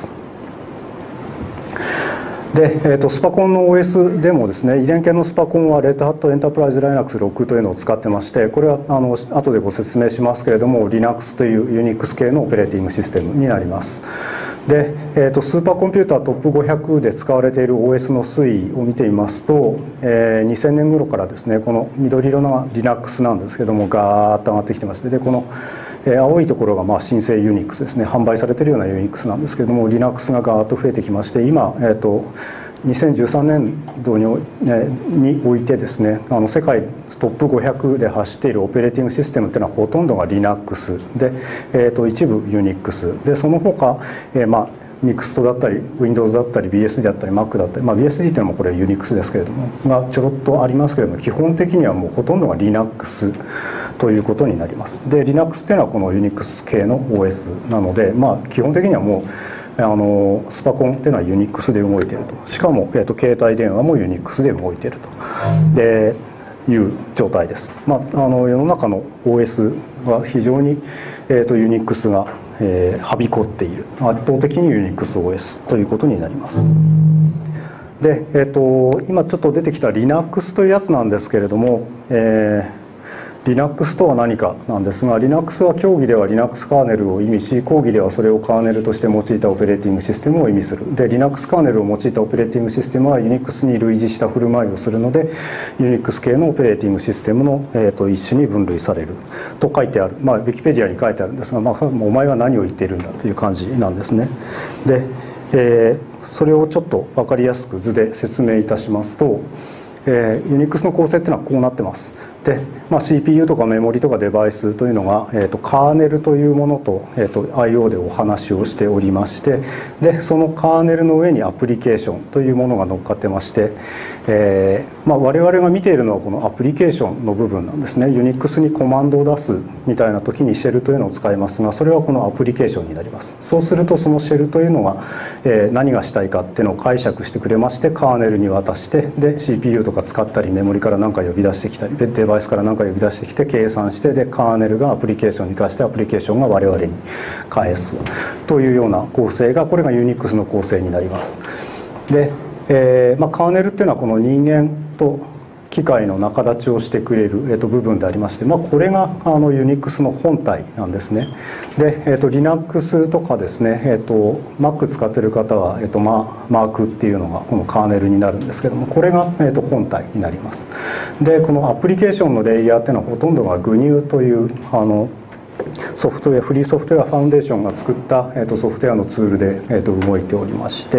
Speaker 1: で、スパコンの OS でもですね、遺伝系のスパコンは Red Hat Enterprise Linux 6というのを使ってまして、これは後でご説明しますけれども Linux という Unix 系のオペレーティングシステムになります。で、スーパーコンピュータートップ500で使われている OS の推移を見てみますと、2000年頃からですね、この緑色の Linux なんですけどもガーッと上がってきてまして、でこの青いところが新生 Unix ですね、販売されているような Unix なんですけれども Linux がガーッと増えてきまして、今、2013年度においてですね、世界トップ500で走っているオペレーティングシステムというのはほとんどが Linux で、一部 Unix で、その他、Mixed だったり Windows だったり BSD だったり Mac だったり、BSD というのもこれ Unix ですけれどもがちょろっとありますけれども、基本的にはもうほとんどが Linux ということになります。で Linux というのはこの Unix 系の OS なので、基本的にはもうスパコンっていうのは Unix で動いていると。しかも、携帯電話も Unix で動いているという状態です。世の中の OS は非常に、Unix がはびこっている、圧倒的に UNIXOS ということになります。で、今ちょっと出てきた Linux というやつなんですけれども、Linux とは何かなんですが、Linux は教義では Linux カーネルを意味し、講義ではそれをカーネルとして用いたオペレーティングシステムを意味する。で Linux カーネルを用いたオペレーティングシステムは Unix に類似した振る舞いをするので Unix 系のオペレーティングシステムの、一種に分類されると書いてある、Wikipedia に書いてあるんですが、お前は何を言っているんだという感じなんですね。で、それをちょっと分かりやすく図で説明いたしますと、Unix の構成っていうのはこうなってます。で、CPU とかメモリとかデバイスというのが、カーネルというものと、I/O でお話をしておりまして、でそのカーネルの上にアプリケーションというものが乗っかってまして、我々が見ているのはこのアプリケーションの部分なんですね。Unix にコマンドを出すみたいな時にシェルというのを使いますが、それはこのアプリケーションになります。そうするとそのシェルというのが、何がしたいかっていうのを解釈してくれまして、カーネルに渡して、で CPU とか使ったりメモリから何か呼び出してきたり、デバイスから何か呼び出してきて計算して、でカーネルがアプリケーションに返して、アプリケーションが我々に返すというような構成が、これが Unix の構成になります。でカーネルっていうのはこの人間と機械の仲立ちをしてくれる、部分でありまして、これがUnix の本体なんですね。で、Linux とかですね、Mac 使ってる方は、マークっていうのがこのカーネルになるんですけども、これが、本体になります。でこのアプリケーションのレイヤーっていうのはほとんどが GNU というソフトウェア、フリーソフトウェアファウンデーションが作った、ソフトウェアのツールで、動いておりまして、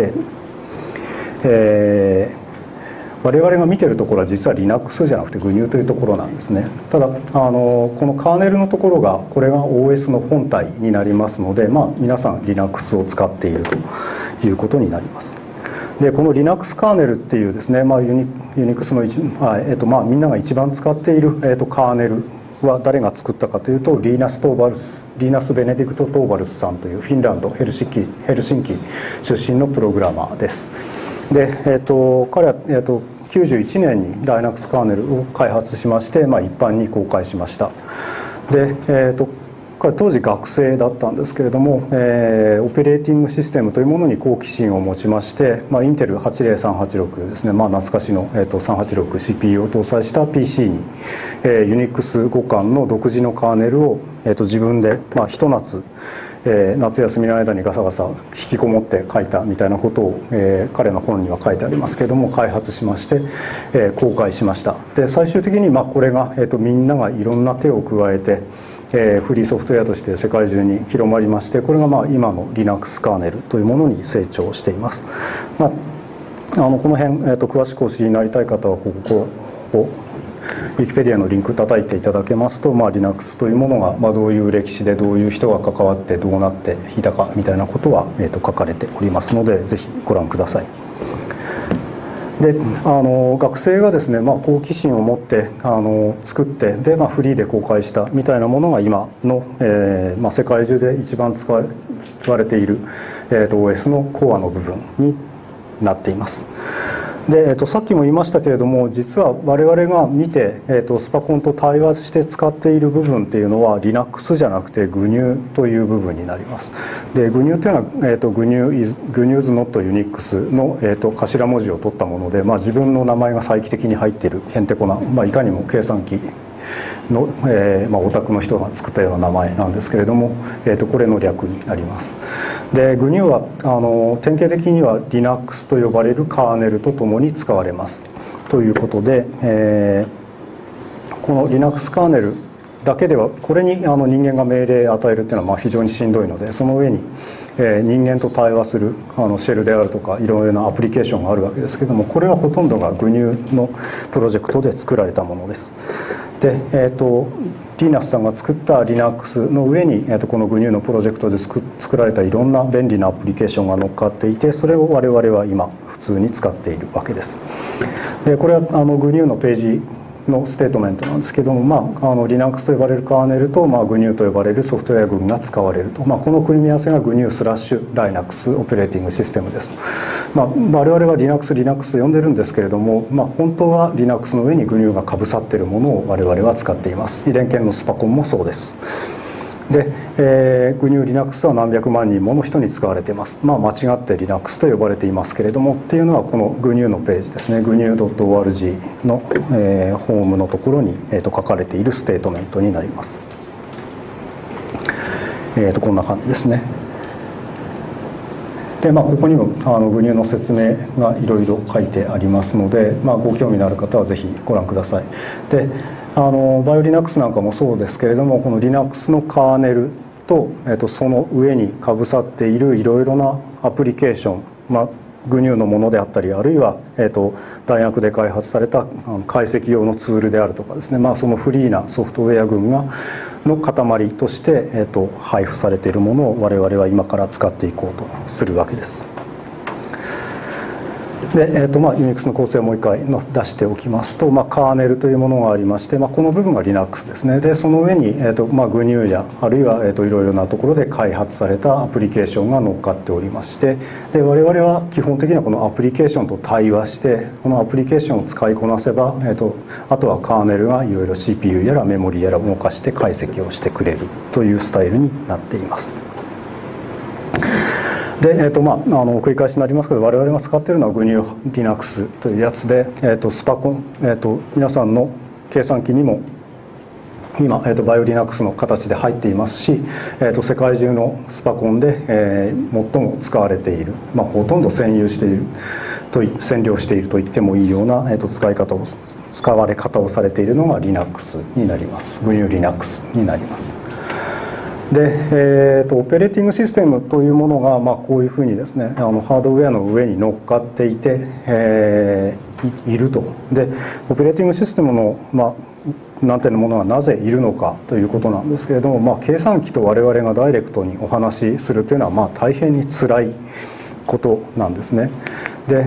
Speaker 1: 我々が見てるところは実は Linux じゃなくて GNU というところなんですね。ただこのカーネルのところが、これが OS の本体になりますので、皆さん Linux を使っているということになります。でこの Linux カーネルっていうですね、Unix のみんなが一番使っている、カーネルは誰が作ったかというと、リーナス・ベネディクト・トーバルスさんというフィンランドヘルシンキ出身のプログラマーです。で、彼は、91年に Linux カーネルを開発しまして、一般に公開しました。で、彼当時学生だったんですけれども、オペレーティングシステムというものに好奇心を持ちまして、インテル80386ですね、懐かしの、386 CPU を搭載した PC に、Unix 互換の独自のカーネルを、自分で、ひと夏夏休みの間にガサガサ引きこもって書いたみたいなことを、彼の本には書いてありますけれども、開発しまして、公開しました。で最終的にこれが、みんながいろんな手を加えて、フリーソフトウェアとして世界中に広まりまして、これが今の Linux カーネルというものに成長しています。この辺、詳しくお知りになりたい方はここをWikipedia のリンク叩いていただけますと、Linux というものが、どういう歴史でどういう人が関わってどうなっていたかみたいなことは、書かれておりますので、ぜひご覧ください。で学生がですね、好奇心を持って作って、で、フリーで公開したみたいなものが今の、世界中で一番使言われている、OS のコアの部分になっています。で、さっきも言いましたけれども、実は我々が見て、スパコンと対話して使っている部分っていうのは Linux じゃなくて GNU という部分になります。で GNU というのは、GNU is not Unix の、頭文字を取ったもので、自分の名前が再帰的に入っているへんてこな、いかにも計算機の、オタクの人が作ったような名前なんですけれども、これの略になります。で GNU は典型的には Linux と呼ばれるカーネルとともに使われますということで、この Linux カーネルだけではこれに人間が命令を与えるっていうのは非常にしんどいので、その上に人間と対話するシェルであるとかいろいろなアプリケーションがあるわけですけども、これはほとんどが GNU のプロジェクトで作られたものです。で、リーナスさんが作った Linux の上に、この GNU のプロジェクトで作られたいろんな便利なアプリケーションが乗っかっていて、それを我々は今普通に使っているわけです。でこれはGNU のページのステートメントなんですけども、Linux と呼ばれるカーネルと、GNU と呼ばれるソフトウェア群が使われると、この組み合わせが GNU/Linux オペレーティングシステムです。我々は Linux と呼んでるんですけれども、本当は Linux の上に GNU がかぶさっているものを我々は使っています。遺伝圏のスパコンもそうです。で、GNU Linux は何百万人もの人に使われています。間違って Linux と呼ばれていますけれどもっていうのはこの GNU のページですね、 gnu.org の、ホームのところに、書かれているステートメントになります。こんな感じですね。でここにもGNU の説明がいろいろ書いてありますので、ご興味のある方はぜひご覧ください。でバイオ Linux なんかもそうですけれども、この Linux のカーネルと、その上にかぶさっているいろいろなアプリケーション、GNU のものであったり、あるいは、大学で開発された解析用のツールであるとかですね、そのフリーなソフトウェア群の塊として、配布されているものを我々は今から使っていこうとするわけです。で、Unix の構成をもう一回出しておきますと、カーネルというものがありまして、この部分が Linux ですね。でその上に、GNU やあるいは、いろいろなところで開発されたアプリケーションが乗っかっておりまして、で我々は基本的にはこのアプリケーションと対話して、このアプリケーションを使いこなせば、あとはカーネルがいろいろ CPU やらメモリやら動かして解析をしてくれるというスタイルになっています。で繰り返しになりますけど、我々が使っているのは GNU Linux というやつで、スパコン、皆さんの計算機にも今、バイオ Linux の形で入っていますし、世界中のスパコンで、最も使われている、ほとんど占領していると言ってもいいような、使われ方をされているのが Linux になります。 GNU Linux になります。で、オペレーティングシステムというものが、こういうふうにですね、ハードウェアの上に乗っかっていて、いると。でオペレーティングシステムの、なんていうものがなぜいるのかということなんですけれども、計算機と我々がダイレクトにお話しするというのは、大変につらいことなんですね。で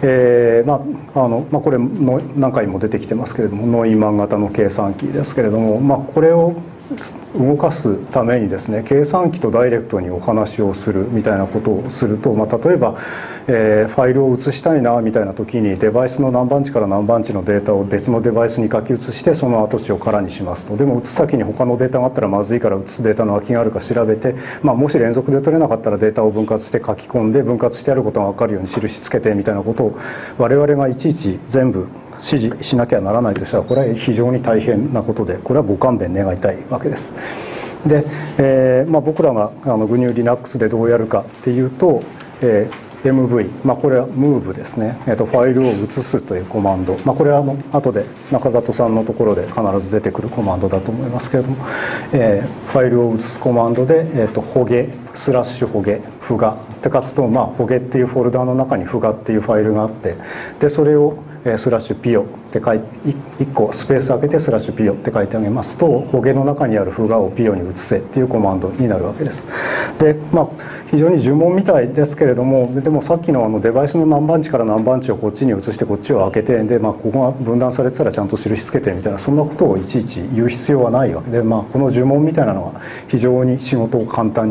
Speaker 1: これの何回も出てきてますけれども、ノイマン型の計算機ですけれども、これを動かすためにですね、計算機とダイレクトにお話をするみたいなことをすると、例えば、ファイルを移したいなみたいな時にデバイスの何番地から何番地のデータを別のデバイスに書き写して、その跡地を空にしますと。でも移す先に他のデータがあったらまずいから、移すデータの空きがあるか調べて、もし連続で取れなかったらデータを分割して書き込んで、分割してあることが分かるように印つけてみたいなことを我々がいちいち全部指示しなきゃならないとしたら、これは非常に大変なことで、これはご勘弁願いたいわけです。で、僕らがGNU Linux でどうやるかっていうと、MV、これは Move ですね、ファイルを移すというコマンド、これは後で中里さんのところで必ず出てくるコマンドだと思いますけれども、ファイルを移すコマンドで、ホゲ/ホゲフガって書くと、ホゲっていうフォルダの中にフガっていうファイルがあって、でそれを/ピオって書いて1個スペース空けて/ピオって書いてあげますと、ホゲの中にあるフガをピオに移せっていうコマンドになるわけです。で非常に呪文みたいですけれども、でもさっきのデバイスの何番地から何番地をこっちに移してこっちを開けて、でここが分断されてたらちゃんと印つけてみたいな、そんなことをいちいち言う必要はないわけで、この呪文みたいなのが非常に仕事を簡単にしてくれて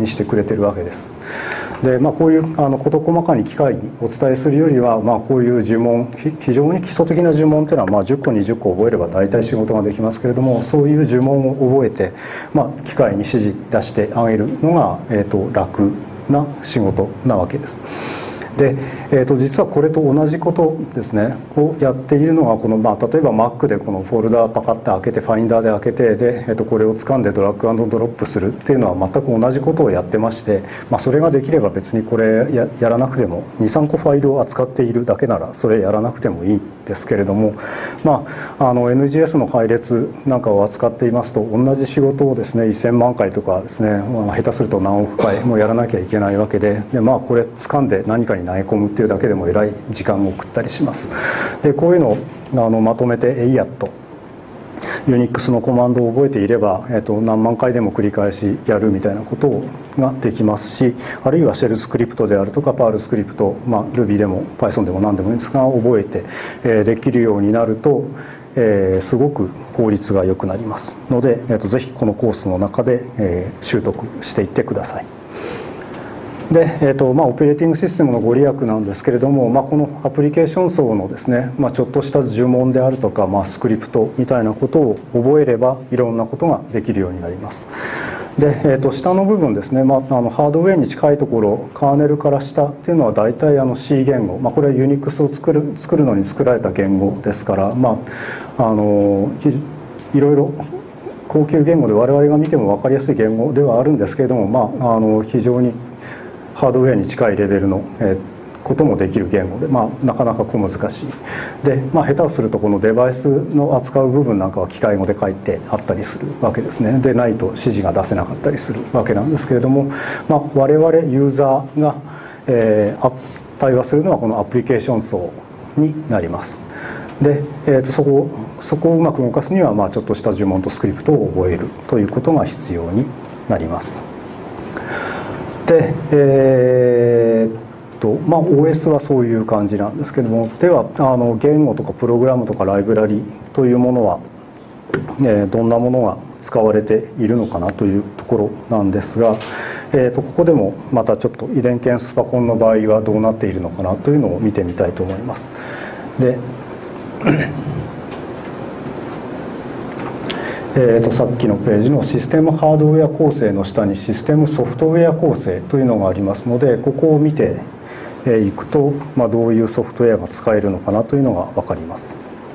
Speaker 1: てるわけです。でこういう事細かに機械にお伝えするよりは、こういう呪文、非常に基礎的な呪文というのは、10個20個覚えれば大体仕事ができますけれども、そういう呪文を覚えて、機械に指示出してあげるのが、楽な仕事なわけです。で、実はこれと同じことですねをやっているのがこの、例えば Mac でこのフォルダーパカッて開けてファインダーで開けてで、これを掴んでドラッグ&ドロップするっていうのは全く同じことをやってまして、それができれば別にこれやらなくても 2,3 個ファイルを扱っているだけならそれやらなくてもいいんですけれども、NGS の配列なんかを扱っていますと同じ仕事をですね1000万回とかですね、下手すると何億回もやらなきゃいけないわけで、これ掴んで何かに投げ込むっていうだけでもえらい時間を食ったりします。でこういうのをまとめて EIAT Unix のコマンドを覚えていれば、何万回でも繰り返しやるみたいなことができますし、あるいはシェルスクリプトであるとかパールスクリプト、Ruby でも Python でも何でもいいんですが覚えて、できるようになると、すごく効率が良くなりますので、ぜひこのコースの中で、習得していってください。でオペレーティングシステムのご利益なんですけれども、このアプリケーション層のですね、ちょっとした呪文であるとか、スクリプトみたいなことを覚えればいろんなことができるようになります。で、下の部分ですね、ハードウェアに近いところカーネルから下っていうのは大体C 言語、これは Unix を作るのに作られた言語ですから、いろいろ高級言語で我々が見ても分かりやすい言語ではあるんですけれども、非常にハードウェアに近いレベルのこともできる言語で、なかなか小難しいで、下手をするとこのデバイスの扱う部分なんかは機械語で書いてあったりするわけですね。でないと指示が出せなかったりするわけなんですけれども、我々ユーザーが、対話するのはこのアプリケーション層になります。で、そこをうまく動かすには、ちょっとした呪文とスクリプトを覚えるということが必要になります。で、OS はそういう感じなんですけども、では言語とかプログラムとかライブラリというものは、どんなものが使われているのかなというところなんですが、ここでもまたちょっと遺伝研スパコンの場合はどうなっているのかなというのを見てみたいと思います。でさっきのページのシステムハードウェア構成の下にシステムソフトウェア構成というのがありますので、ここを見ていくと、どういうソフトウェアが使えるのかなというのが分かります。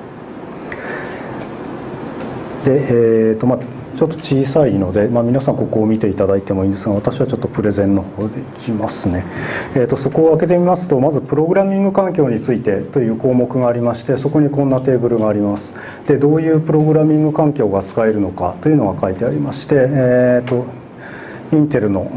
Speaker 1: で、ちょっと小さいので、皆さんここを見ていただいてもいいんですが、私はちょっとプレゼンの方でいきますね。そこを開けてみますと、まずプログラミング環境についてという項目がありまして、そこにこんなテーブルがあります。でどういうプログラミング環境が使えるのかというのが書いてありまして、インテルの、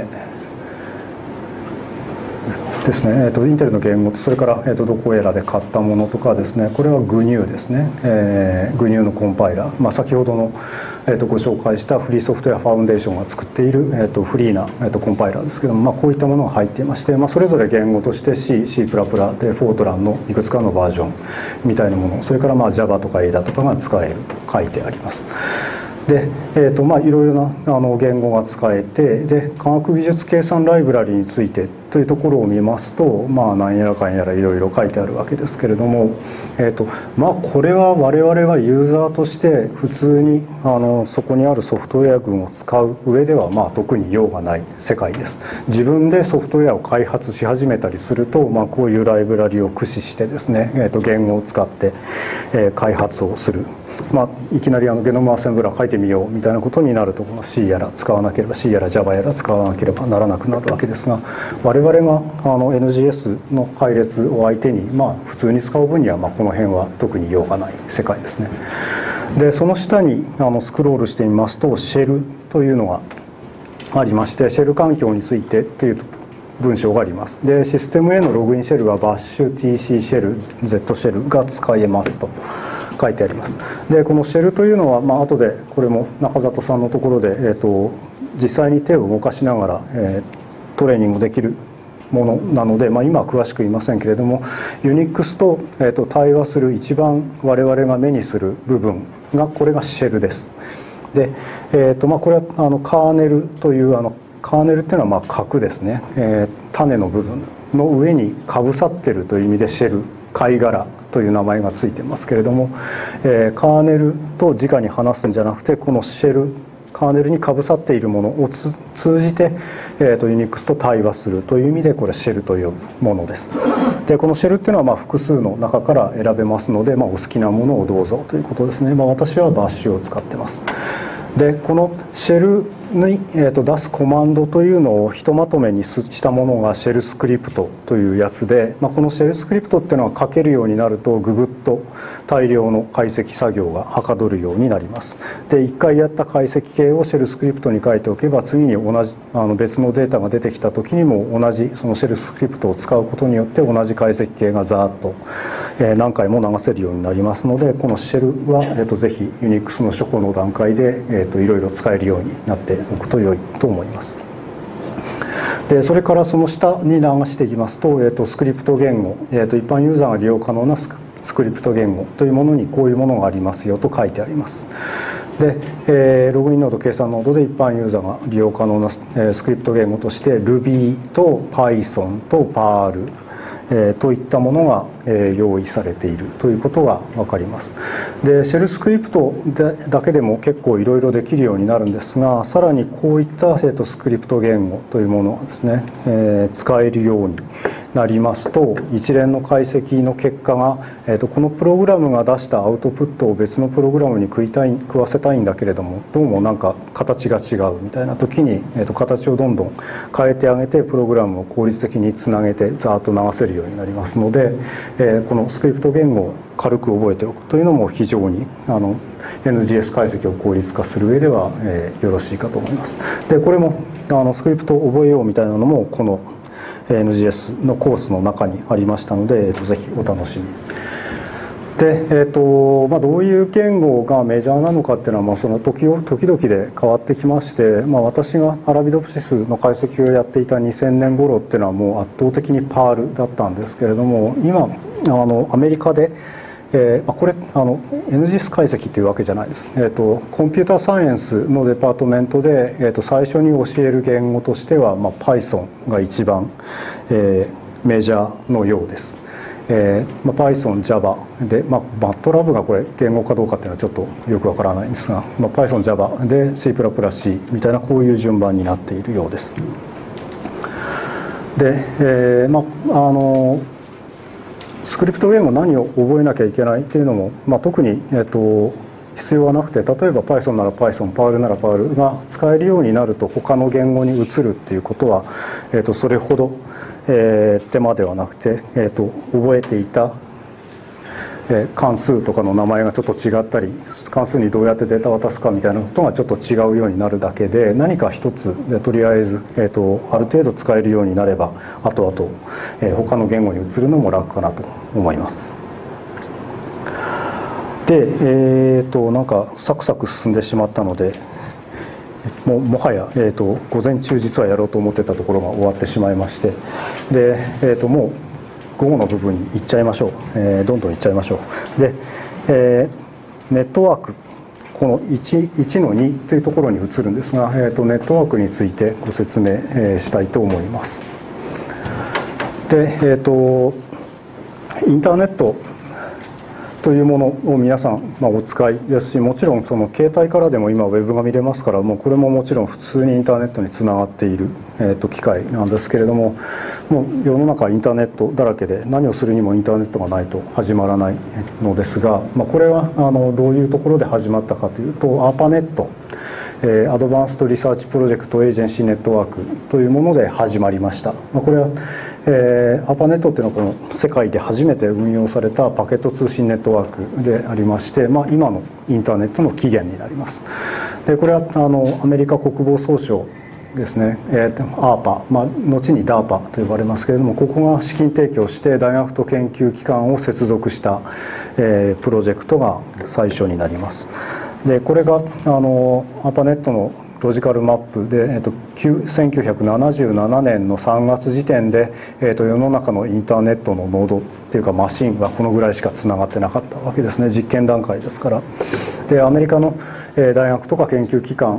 Speaker 1: ですね、インテルの言語と、それから、どこやらで買ったものとかですね、これは GNU ですね、GNU のコンパイラー、先ほどの、ご紹介したフリーソフトウェアファウンデーションが作っている、フリーな、コンパイラーですけども、こういったものが入っていまして、それぞれ言語として C、C++でフォートランのいくつかのバージョンみたいなもの、それから Java とか Ada とかが使えると書いてあります。でいろいろな言語が使えて、で科学技術計算ライブラリについてというところを見ますと、何やらかんやらいろいろ書いてあるわけですけれども、これは我々がユーザーとして普通にそこにあるソフトウェア群を使う上では特に用がない世界です。自分でソフトウェアを開発し始めたりすると、こういうライブラリを駆使してですね、言語を使って、開発をする。いきなりゲノムアセンブラー書いてみようみたいなことになると、C やら使わなければ C やら Java やら使わなければならなくなるわけですが、我々がNGS の配列を相手に普通に使う分にはこの辺は特に用がない世界ですね。でその下にスクロールしてみますと、シェルというのがありまして、シェル環境についてという文章があります。でシステムへのログインシェルは BASH、TC シェル、Z シェルが使えますと書いてあります。でこのシェルというのは、後でこれも中里さんのところで、実際に手を動かしながら、トレーニングできるものなので、今は詳しく言いませんけれども、Unix と、対話する一番我々が目にする部分がこれがシェルです。で、これはカーネルというカーネルっていうのは核ですね、種の部分の上にかぶさってるという意味でシェル、貝殻という名前がついてますけれども、カーネルと直に話すんじゃなくて、このシェル、カーネルにかぶさっているものを通じて、Unix と対話するという意味で、これシェルというものです。でこのシェルっていうのは複数の中から選べますので、お好きなものをどうぞということですね。私はバッシュを使ってます。でこのシェルに、出すコマンドというのをひとまとめにしたものがシェルスクリプトというやつで、このシェルスクリプトっていうのは書けるようになるとググッと大量の解析作業がはかどるようになります。で1回やった解析系をシェルスクリプトに書いておけば、次に同じ別のデータが出てきた時にも同じそのシェルスクリプトを使うことによって同じ解析系がざーっと何回も流せるようになりますので、このシェルはぜひ Unix の初歩の段階でいろいろ使えるようになっておくと良いと思います。でそれからその下に流していきますと、スクリプト言語、一般ユーザーが利用可能なスクリプト言語というものにこういうものがありますよと書いてあります。で、ログインノード、計算ノードで一般ユーザーが利用可能なスクリプト言語として Ruby と Python と Perlといったものが用意されているということが分かります。でシェルスクリプトだけでも結構いろいろできるようになるんですが、さらにこういったスクリプト言語というものがですね、使えるようになりますと、一連の解析の結果が、このプログラムが出したアウトプットを別のプログラムに食わせたいんだけれども、どうもなんか形が違うみたいな時に、形をどんどん変えてあげてプログラムを効率的につなげてざーっと流せるようになりますので、このスクリプト言語を軽く覚えておくというのも非常にNGS 解析を効率化する上ではよろしいかと思います。でこれもスクリプトを覚えようみたいなのもこの NGS のコースの中にありましたので、ぜひお楽しみに。で、どういう言語がメジャーなのかっていうのは、その時々で変わってきまして、私がアラビドプシスの解析をやっていた2000年頃っていうのはもう圧倒的にパールだったんですけれども、今アメリカでこれNGS 解析というわけじゃないです。コンピューターサイエンスのデパートメントで、最初に教える言語としては、Python が一番、メジャーのようです。Python、Java で、MATLAB がこれ言語かどうかっていうのはちょっとよくわからないんですが、Python、Java で C++C みたいなこういう順番になっているようです。で、スクリプト言語何を覚えなきゃいけないっていうのも、特に、必要はなくて、例えば Python なら Python、Perl なら Perl が使えるようになると他の言語に移るっていうことは、それほど、手間ではなくて、覚えていた関数とかの名前がちょっと違ったり、関数にどうやってデータを渡すかみたいなことがちょっと違うようになるだけで、何か一つでとりあえず、ある程度使えるようになれば、あと他の言語に移るのも楽かなと思います。で、なんかサクサク進んでしまったので、もはや、午前中実はやろうと思ってたところが終わってしまいまして、で、もう午後の部分に行っちゃいましょう。どんどん行っちゃいましょう。で、ネットワーク、この 1の2というところに移るんですが、ネットワークについてご説明、したいと思います。で、インターネットというものを皆さん、お使いですし、もちろんその携帯からでも今ウェブが見れますから、もうこれももちろん普通にインターネットにつながっている、機械なんですけれども、もう世の中インターネットだらけで、何をするにもインターネットがないと始まらないのですが、これはどういうところで始まったかというと、ARPANET、アドバンストリサーチプロジェクトエージェンシーネットワークというもので始まりました。これはARPANETというのはこの世界で初めて運用されたパケット通信ネットワークでありまして、今のインターネットの起源になります。でこれはアメリカ国防総省ですね、ARPA、後に DARPA と呼ばれますけれども、ここが資金提供して大学と研究機関を接続した、プロジェクトが最初になります。でこれがARPANETのロジカルマップで、1977年の3月時点で、世の中のインターネットのノードっていうかマシンはこのぐらいしかつながってなかったわけですね。実験段階ですから。でアメリカの大学とか研究機関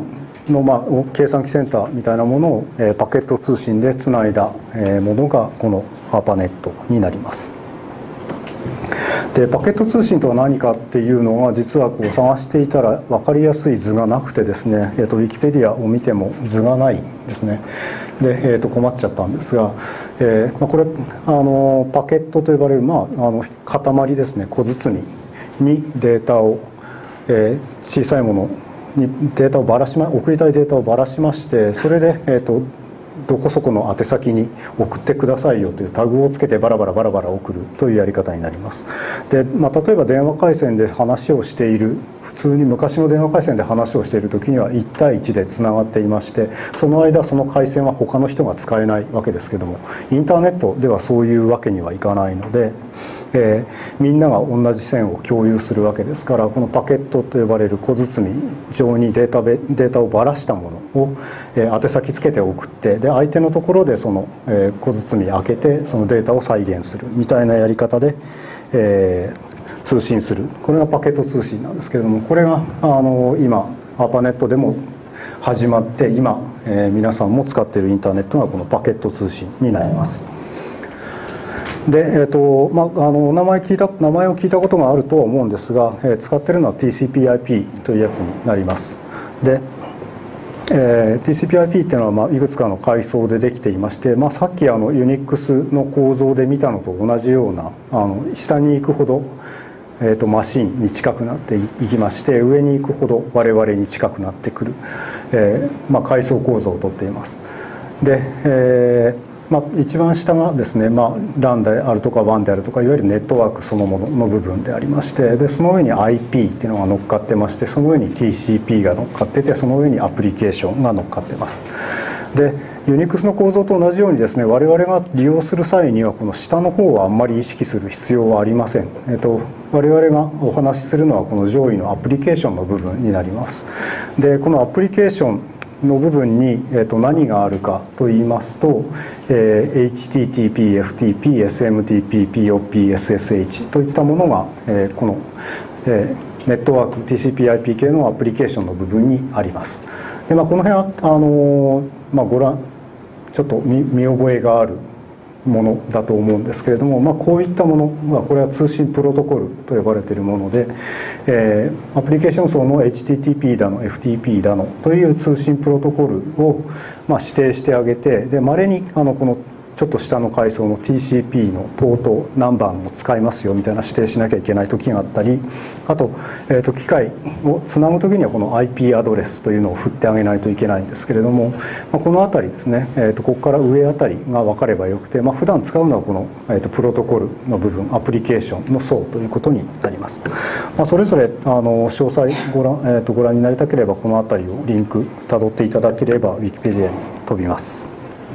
Speaker 1: の、計算機センターみたいなものを、パケット通信でつないだ、ものがこの ARPANET になります。でパケット通信とは何かっていうのが実はこう探していたら分かりやすい図がなくてですね、ウィキペディアを見ても図がないですね。で、困っちゃったんですが、これパケットと呼ばれる、塊ですね、小包にデータを、小さいものにデータを送りたいデータをばらしまして、それで、どこそこの宛先に送ってくださいよというタグをつけてバラバラ送るというやり方になります。で、例えば電話回線で話をしている、普通に昔の電話回線で話をしている時には1対1でつながっていまして、その間その回線は他の人が使えないわけですけども、インターネットではそういうわけにはいかないので、みんなが同じ線を共有するわけですから、このパケットと呼ばれる小包上にデータをばらしたものを、宛先つけて送って、で相手のところでその、小包開けてそのデータを再現するみたいなやり方で、通信する、これがパケット通信なんですけれども、これが今 ARPANET でも始まって、今、皆さんも使っているインターネットがこのパケット通信になります。で名前を聞いたことがあるとは思うんですが、使っているのは TCP/IP というやつになります。で、TCP/IP っていうのは、いくつかの階層でできていまして、さっきUnix の構造で見たのと同じような、下に行くほど、マシンに近くなっていきまして、上に行くほど我々に近くなってくる、階層構造をとっています。で、一番下がですね、LAN であるとか WAN であるとか、いわゆるネットワークそのものの部分でありまして、でその上に IP っていうのが乗っかってまして、その上に TCP が乗っかってて、その上にアプリケーションが乗っかってます。で Unix の構造と同じようにですね、我々が利用する際にはこの下の方はあんまり意識する必要はありません。我々がお話しするのはこの上位のアプリケーションの部分になります。でこのアプリケーションの部分に、何があるかといいますと、HTTP、FTP、SMTP、POP、SSH といったものが、この、ネットワーク TCP/IP 系のアプリケーションの部分にあります。で、この辺はちょっと見覚えがあるものだと思うんですけれども、こういったものが、これは通信プロトコルと呼ばれているもので、アプリケーション層の HTTP だの FTP だのという通信プロトコルを、指定してあげて、で稀にこのちょっと下の階層の TCP のポート何番を使いますよみたいな指定しなきゃいけない時があったり、あと、機械をつなぐ時にはこの IP アドレスというのを振ってあげないといけないんですけれども、この辺りですね、ここから上あたりが分かればよくて、普段使うのはこの、プロトコルの部分、アプリケーションの層ということになります。それぞれ詳細ご覧になりたければ、この辺りをリンクたどっていただければ Wikipedia に飛びます。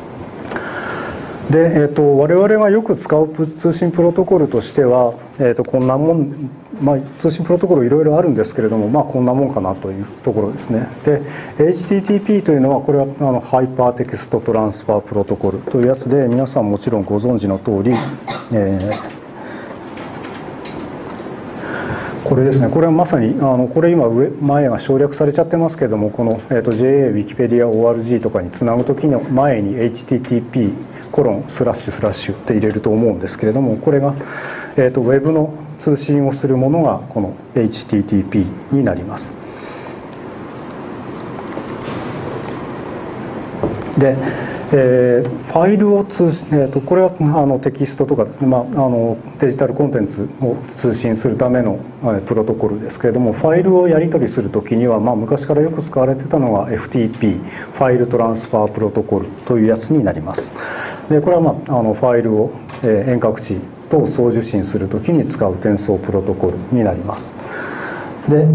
Speaker 1: で我々がよく使う通信プロトコルとしては、こんなもん、通信プロトコルいろいろあるんですけれども、こんなもんかなというところですね。で HTTP というのは、これはハイパーテキストトランスファープロトコルというやつで、皆さんもちろんご存知の通り、これですね、これはまさにこれ今前が省略されちゃってますけども、この、JA ウィキペディア ORG とかにつなぐ時の前に http:// って入れると思うんですけれども、これが、ウェブの通信をするものがこの HTTP になります。でファイルをこれはテキストとかですね、デジタルコンテンツを通信するためのプロトコルですけれども、ファイルをやり取りするときには、昔からよく使われてたのが FTP ファイルトランスファープロトコルというやつになります。でこれは、ファイルを遠隔地と送受信するときに使う転送プロトコルになります。で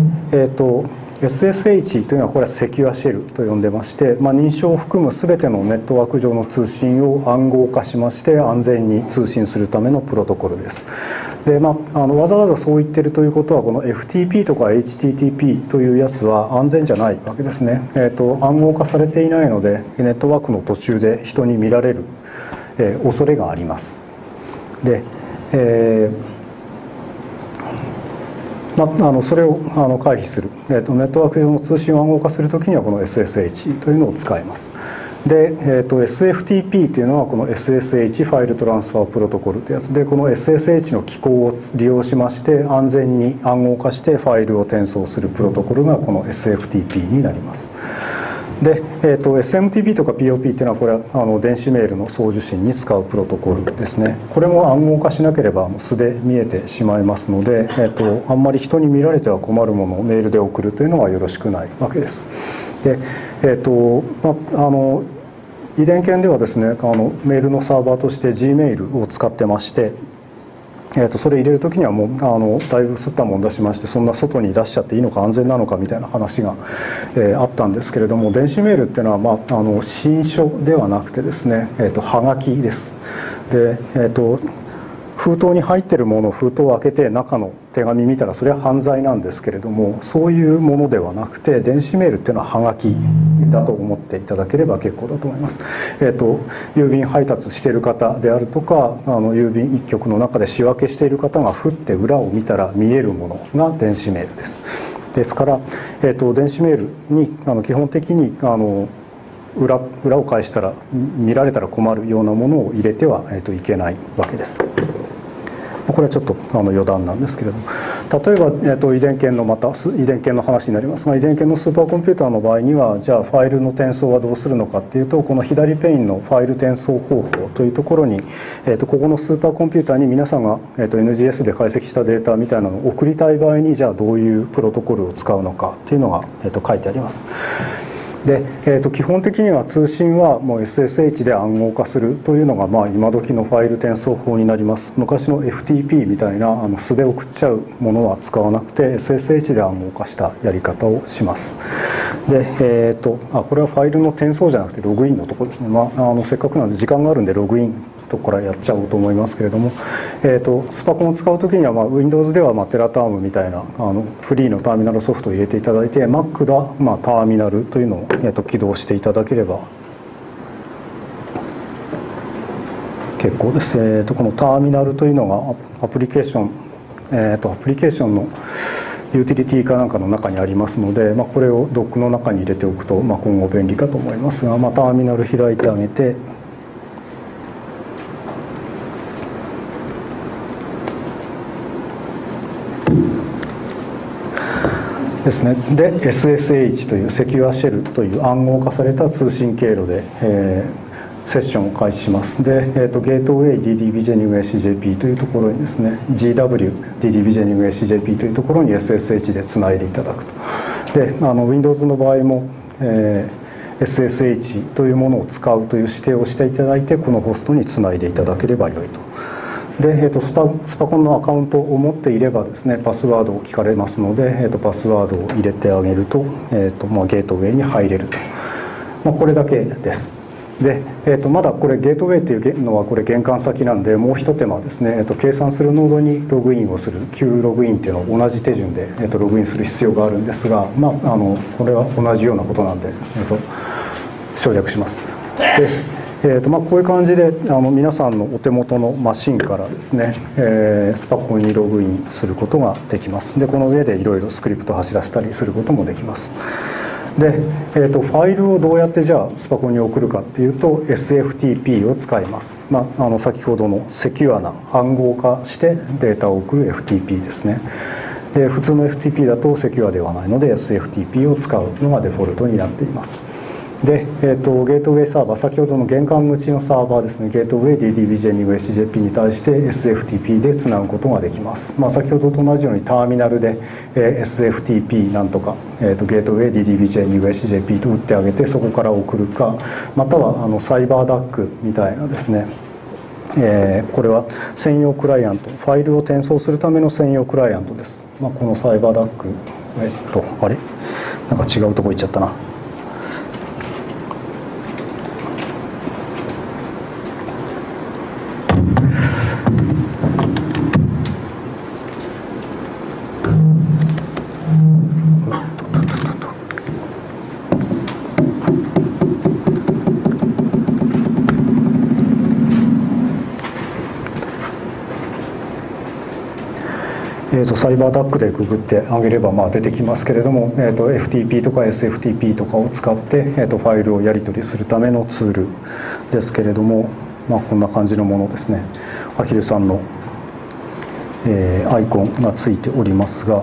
Speaker 1: SSH というのは、これはセキュアシェルと呼んでまして、認証を含む全てのネットワーク上の通信を暗号化しまして、安全に通信するためのプロトコルです。で、わざわざそう言ってるということは、この FTP とか HTTP というやつは安全じゃないわけですね。暗号化されていないので、ネットワークの途中で人に見られる、恐れがあります。で、 それを回避する、ネットワーク上の通信を暗号化するときにはこの SSH というのを使います。で、SFTP というのはこの SSH ファイルトランスファープロトコルというやつで、この SSH の機構を利用しまして安全に暗号化してファイルを転送するプロトコルがこの SFTP になります。で、SMTP とか POP っていうのはこれは電子メールの送受信に使うプロトコルですね。これも暗号化しなければ素で見えてしまいますので、あんまり人に見られては困るものをメールで送るというのはよろしくないわけです。で、遺伝研ではですね、メールのサーバーとして Gmail を使ってまして、それ入れる時にはもうだいぶ吸ったもん出しまして、そんな外に出しちゃっていいのか安全なのかみたいな話が、あったんですけれども、電子メールっていうのは、信書ではなくてですね、はがきです。で、封筒に入ってるものを封筒を開けて中の手紙見たらそれは犯罪なんですけれども、そういうものではなくて電子メールっていうのははがきだと思っていただければ結構だと思います。郵便配達している方であるとか、郵便一局の中で仕分けしている方が振って裏を見たら見えるものが電子メールです。ですから、電子メールに基本的に裏を返したら見られたら困るようなものを入れてはいけないわけです。これはちょっと余談なんですけれども、例えば、遺伝研の遺伝研の話になりますが、遺伝研のスーパーコンピューターの場合にはじゃあファイルの転送はどうするのかっていうと、この左ペインのファイル転送方法というところに、ここのスーパーコンピューターに皆さんが、NGS で解析したデータみたいなのを送りたい場合にじゃあどういうプロトコルを使うのかっていうのが、書いてあります。で、基本的には通信はもう SSH で暗号化するというのが今時のファイル転送法になります。昔の FTP みたいな素で送っちゃうものは使わなくて SSH で暗号化したやり方をします。で、これはファイルの転送じゃなくてログインのところですね。せっかくなんで時間があるんでログインとこからやっちゃおうと思いますけれども、スパコンを使う時には、Windows ではテラタームみたいなフリーのターミナルソフトを入れていただいて、 Mac がターミナルというのを、起動していただければ結構です。このターミナルというのがアプリケーションのユーティリティかなんかの中にありますので、これをドックの中に入れておくと、今後便利かと思いますが、ターミナル開いてあげて、ですね、で SSH というセキュアシェルという暗号化された通信経路で、セッションを開始します。で、ゲートウェイ DDB ジェニング SJP というところにですね、 GW DDB ジェニング SJP というところに SSH でつないでいただくと。で、Windows の場合も、SSH というものを使うという指定をしていただいて、このホストにつないでいただければよいと。で、スパコンのアカウントを持っていればですね、パスワードを聞かれますので、パスワードを入れてあげると、ゲートウェイに入れると、これだけです。で、まだこれゲートウェイというのはこれ玄関先なんで、もう一手間ですね、計算するノードにログインをする Q ログインっていうのを同じ手順で、ログインする必要があるんですが、これは同じようなことなんで、省略します。で、こういう感じで皆さんのお手元のマシンからですね、スパコンにログインすることができます。で、この上でいろいろスクリプトを走らせたりすることもできます。で、ファイルをどうやってじゃあスパコンに送るかっていうと SFTP を使います。先ほどのセキュアな暗号化してデータを送る FTP ですね。で、普通の FTP だとセキュアではないので SFTP を使うのがデフォルトになっています。で、ゲートウェイサーバー、先ほどの玄関口のサーバーですね、ゲートウェイ DDB ジェニング SJP に対して SFTP でつなぐことができます。先ほどと同じようにターミナルで、SFTP なんとか、ゲートウェイ DDB ジェニング SJP と打ってあげて、そこから送るか、またはサイバーダックみたいなですね、これは専用クライアント、ファイルを転送するための専用クライアントです。このサイバーダック、あれなんか違うとこ行っちゃったな。 サイバーダックでググってあげれば出てきますけれども、FTP とか SFTP とかを使って、ファイルをやり取りするためのツールですけれども、こんな感じのものですね。アヒルさんの、アイコンがついておりますが、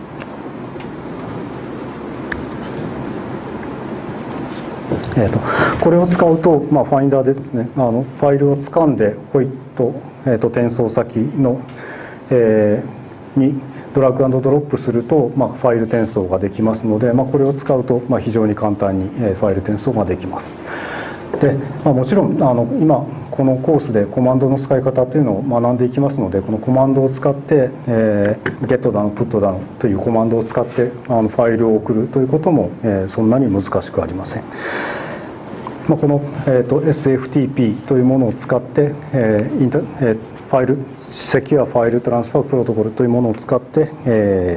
Speaker 1: これを使うと、ファインダーでですね、ファイルを掴んでホイット、転送先の、にドラッグ&ドロップすると、ファイル転送ができますので、これを使うと、非常に簡単に、ファイル転送ができます。で、もちろん今このコースでコマンドの使い方というのを学んでいきますので、このコマンドを使って、get だの put だのというコマンドを使ってファイルを送るということも、そんなに難しくありません。この、SFTP というものを使って、セキュアファイルトランスファープロトコルというものを使って、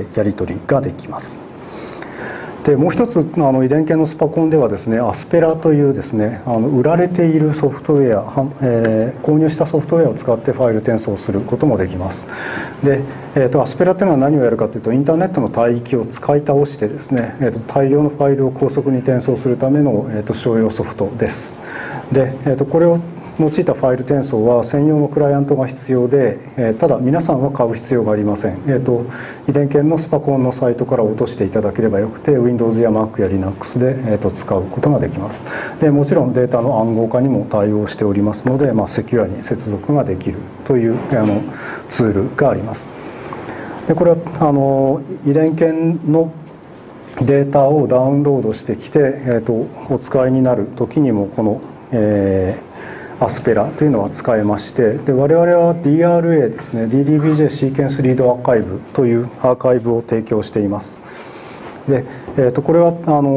Speaker 1: やり取りができます。でもう一つ遺伝系のスパコンではですね、アスペラというですね売られているソフトウェア、購入したソフトウェアを使ってファイル転送することもできます。で、アスペラというのは何をやるかというと、インターネットの帯域を使い倒してですね、大量のファイルを高速に転送するための、商用ソフトです。で、これを用いたファイル転送は専用のクライアントが必要で、ただ皆さんは買う必要がありません。遺伝研のスパコンのサイトから落としていただければよくて、 Windows や Mac や Linux で、使うことができます。でもちろんデータの暗号化にも対応しておりますので、セキュアに接続ができるというツールがあります。でこれは遺伝研のデータをダウンロードしてきて、お使いになる時にもこの、アスペラというのは使えまして、で我々は DRA ですね、 DDBJ シーケンスリードアーカイブというアーカイブを提供しています。で、これは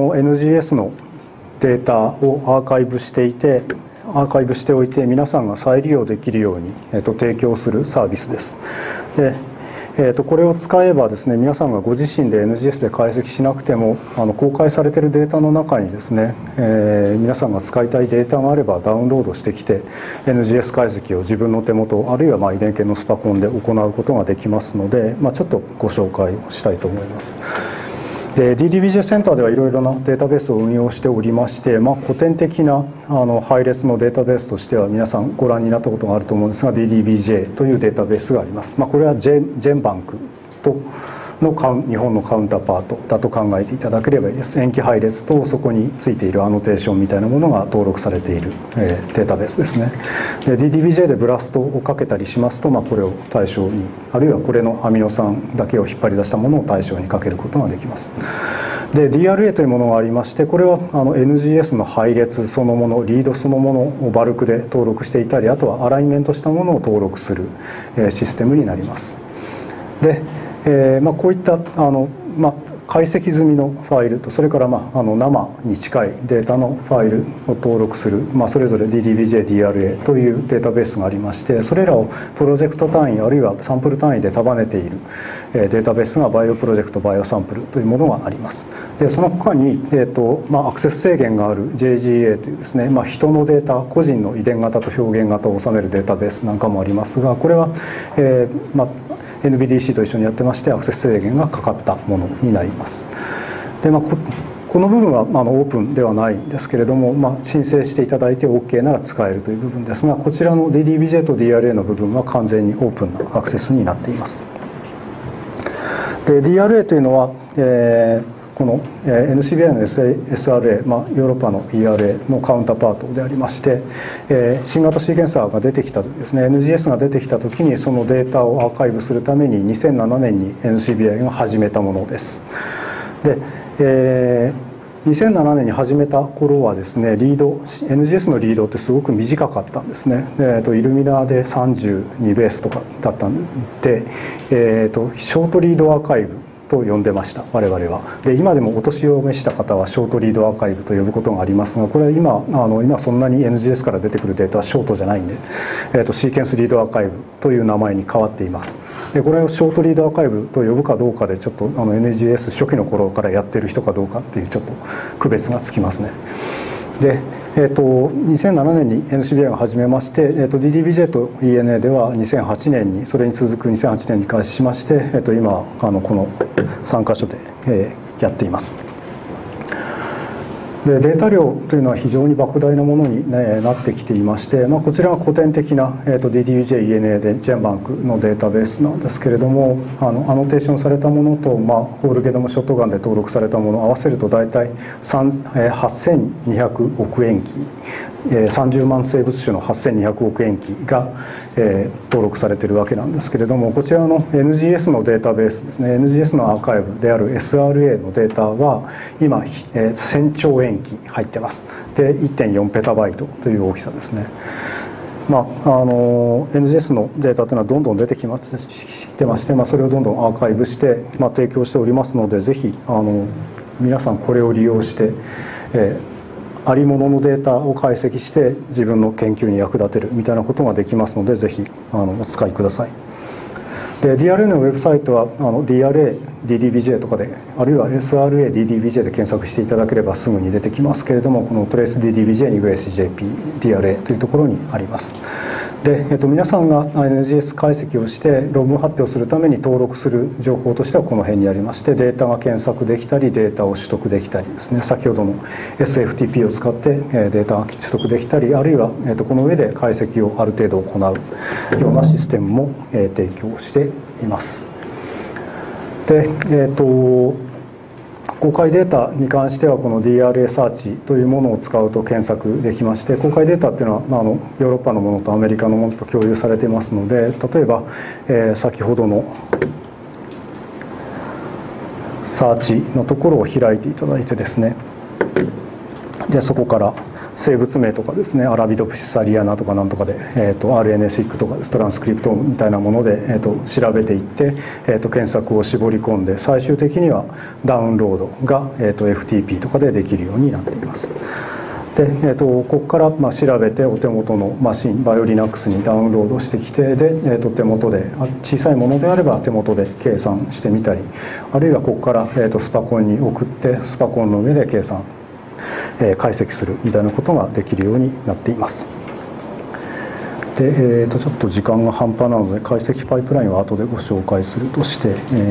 Speaker 1: NGS のデータをアーカイブしておいて皆さんが再利用できるように、提供するサービスです。でこれを使えばですね、皆さんがご自身で NGS で解析しなくても公開されているデータの中にですね、皆さんが使いたいデータがあればダウンロードしてきて NGS 解析を自分の手元あるいは遺伝系のスパコンで行うことができますので、ちょっとご紹介をしたいと思います。で DDBJ センターではいろいろなデータベースを運用しておりまして、古典的な配列のデータベースとしては皆さんご覧になったことがあると思うんですが、 DDBJ というデータベースがあります。これはジェンバンクとの日本のカウンターパートだと考えていただければいいです。塩基配列とそこについているアノテーションみたいなものが登録されている、データベースですね。で DDBJ でブラストをかけたりしますと、これを対象に、あるいはこれのアミノ酸だけを引っ張り出したものを対象にかけることができます。で DRA というものがありまして、これはNGS の配列そのもの、リードそのものをバルクで登録していたり、あとはアライメントしたものを登録する、システムになります。でこういった解析済みのファイルと、それから生に近いデータのファイルを登録する、それぞれ DDBJ、DRA というデータベースがありまして、それらをプロジェクト単位あるいはサンプル単位で束ねているデータベースがバイオプロジェクト、バイオサンプルというものがあります。でその他に、アクセス制限がある JGA というですね、人のデータ、個人の遺伝型と表現型を収めるデータベースなんかもありますが、これは、NBDC と一緒にやってまして、アクセス制限がかかったものになります。でこの部分はオープンではないんですけれども、申請していただいて OK なら使えるという部分ですが、こちらの DDBJ と DRA の部分は完全にオープンなアクセスになっています。で DRA というのは、この NCBI の SRA、ヨーロッパの ERA のカウンターパートでありまして、新型シーケンサーが出てきた時ですね、 NGS が出てきた時にそのデータをアーカイブするために2007年に NCBI が始めたものです。で、2007年に始めた頃はですね、NGS のリードってすごく短かったんですね。イルミナで32ベースとかだったんで、ショートリードアーカイブと呼んでました、我々は。で今でもお年を召した方はショートリードアーカイブと呼ぶことがありますが、これは今そんなに NGS から出てくるデータはショートじゃないんで、シーケンスリードアーカイブという名前に変わっています。でこれをショートリードアーカイブと呼ぶかどうかで、ちょっとNGS 初期の頃からやってる人かどうかっていうちょっと区別がつきますね。で 2007年に NCBI が始めまして、DDBJ と ENA では2008年に、それに続く2008年に開始しまして、今この3カ所で、やっています。でデータ量というのは非常に莫大なものに、なってきていまして、こちらが古典的な、DDBJ、ENA でジェンバンクのデータベースなんですけれども、アノテーションされたものと、ホールゲノムショットガンで登録されたものを合わせると大体8200億塩基、30万生物種の8200億塩基が、登録されているわけなんですけれども、こちらの NGS のデータベースですね、 NGS のアーカイブである SRA のデータは今、1000兆塩基入ってます。で 1.4 ペタバイトという大きさですね。NGS のデータというのはどんどん出てきてまして、それをどんどんアーカイブして、提供しておりますので、ぜひ皆さんこれを利用して、ありもののデータを解析して自分の研究に役立てるみたいなことができますので、ぜひお使いください。で DRA のウェブサイトはDRA、DDBJ とかで、あるいは SRA、DDBJ で検索していただければすぐに出てきますけれども、この TraceDDBJ に USJP、DRA というところにあります。で、皆さんが NGS 解析をして論文発表するために登録する情報としてはこの辺にありまして、データが検索できたりデータを取得できたりですね、先ほどの SFTP を使ってデータが取得できたり、あるいはこの上で解析をある程度行うようなシステムも提供しています。で、公開データに関してはこの DRA サーチというものを使うと検索できまして、公開データっていうのは、ヨーロッパのものとアメリカのものと共有されていますので、例えば、先ほどのサーチのところを開いていただいてですね、でそこから生物名とかですね、アラビドプシスアリアナとかなんとかで、RNA-seq とかトランスクリプトみたいなもので、調べていって、検索を絞り込んで、最終的にはダウンロードが、FTP とかでできるようになっています。で、ここから調べてお手元のマシン、バイオリナックスにダウンロードしてきて、で、手元で小さいものであれば手元で計算してみたり、あるいはここから、スパコンに送ってスパコンの上で計算解析するみたいなことができるようになっています。で、ちょっと時間が半端なので解析パイプラインは後でご紹介するとして、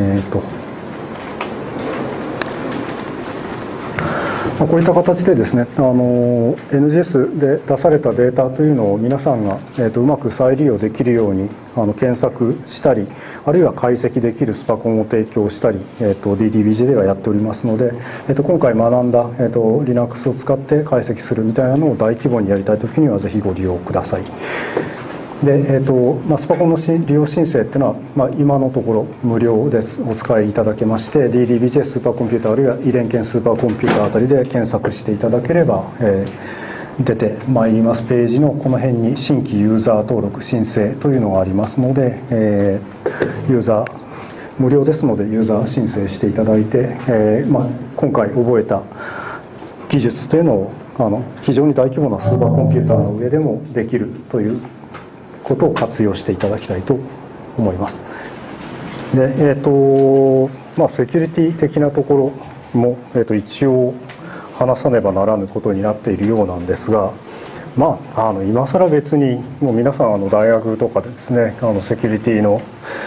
Speaker 1: こういった形でですね、NGS で出されたデータというのを皆さんが、うまく再利用できるように検索したり、あるいは解析できるスパコンを提供したり、DDBJ ではやっておりますので、今回学んだ、Linux を使って解析するみたいなのを大規模にやりたいときにはぜひご利用ください。で、スパコンの利用申請っていうのは、今のところ無料でお使いいただけまして、 DDBJ スーパーコンピューターあるいは遺伝研スーパーコンピューターあたりで検索していただければ、出てまいりますページのこの辺に新規ユーザー登録申請というのがありますので、ユーザー無料ですのでユーザー申請していただいて、今回覚えた技術というのを非常に大規模なスーパーコンピューターの上でもできるということを活用していただきたいと思います。で、セキュリティ的なところも、一応話さねばならぬことになっているようなんですが、今更別にもう皆さん大学とかでですね、セキュリティの、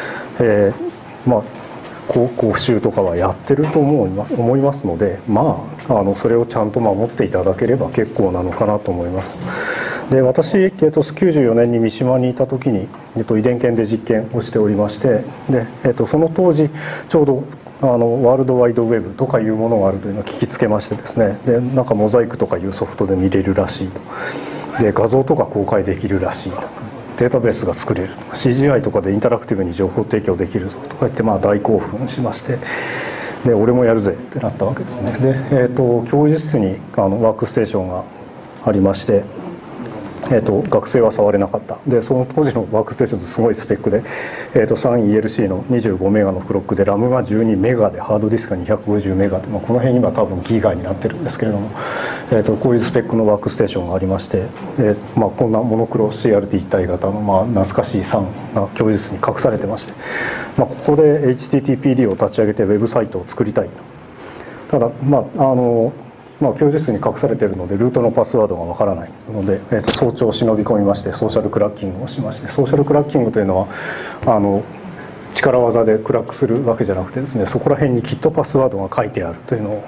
Speaker 1: 講習とかはやってると思いますので、それをちゃんと守っていただければ結構なのかなと思います。で、私、94年に三島にいた時に、遺伝研で実験をしておりまして、で、その当時ちょうどワールドワイドウェブとかいうものがあるというのを聞きつけましてですね、でなんかモザイクとかいうソフトで見れるらしいと、で画像とか公開できるらしいと、データベースが作れる、 CGI とかでインタラクティブに情報提供できるぞとか言って大興奮しまして、で俺もやるぜってなったわけですね。で、教授室にワークステーションがありまして、学生は触れなかった。でその当時のワークステーションってすごいスペックで、3ELC の25メガのクロックで RAM が12メガでハードディスクが250メガで、この辺今多分ギガになってるんですけれども、こういうスペックのワークステーションがありまして、こんなモノクロ CRT 一体型の、懐かしい3が教授室に隠されてまして、ここで HTTPD を立ち上げてウェブサイトを作りたいと。ただ教授室に隠されているのでルートのパスワードがわからないので、早朝忍び込みましてソーシャルクラッキングをしまして、ソーシャルクラッキングというのは力技でクラックするわけじゃなくてですね、そこら辺にきっとパスワードが書いてあるというのを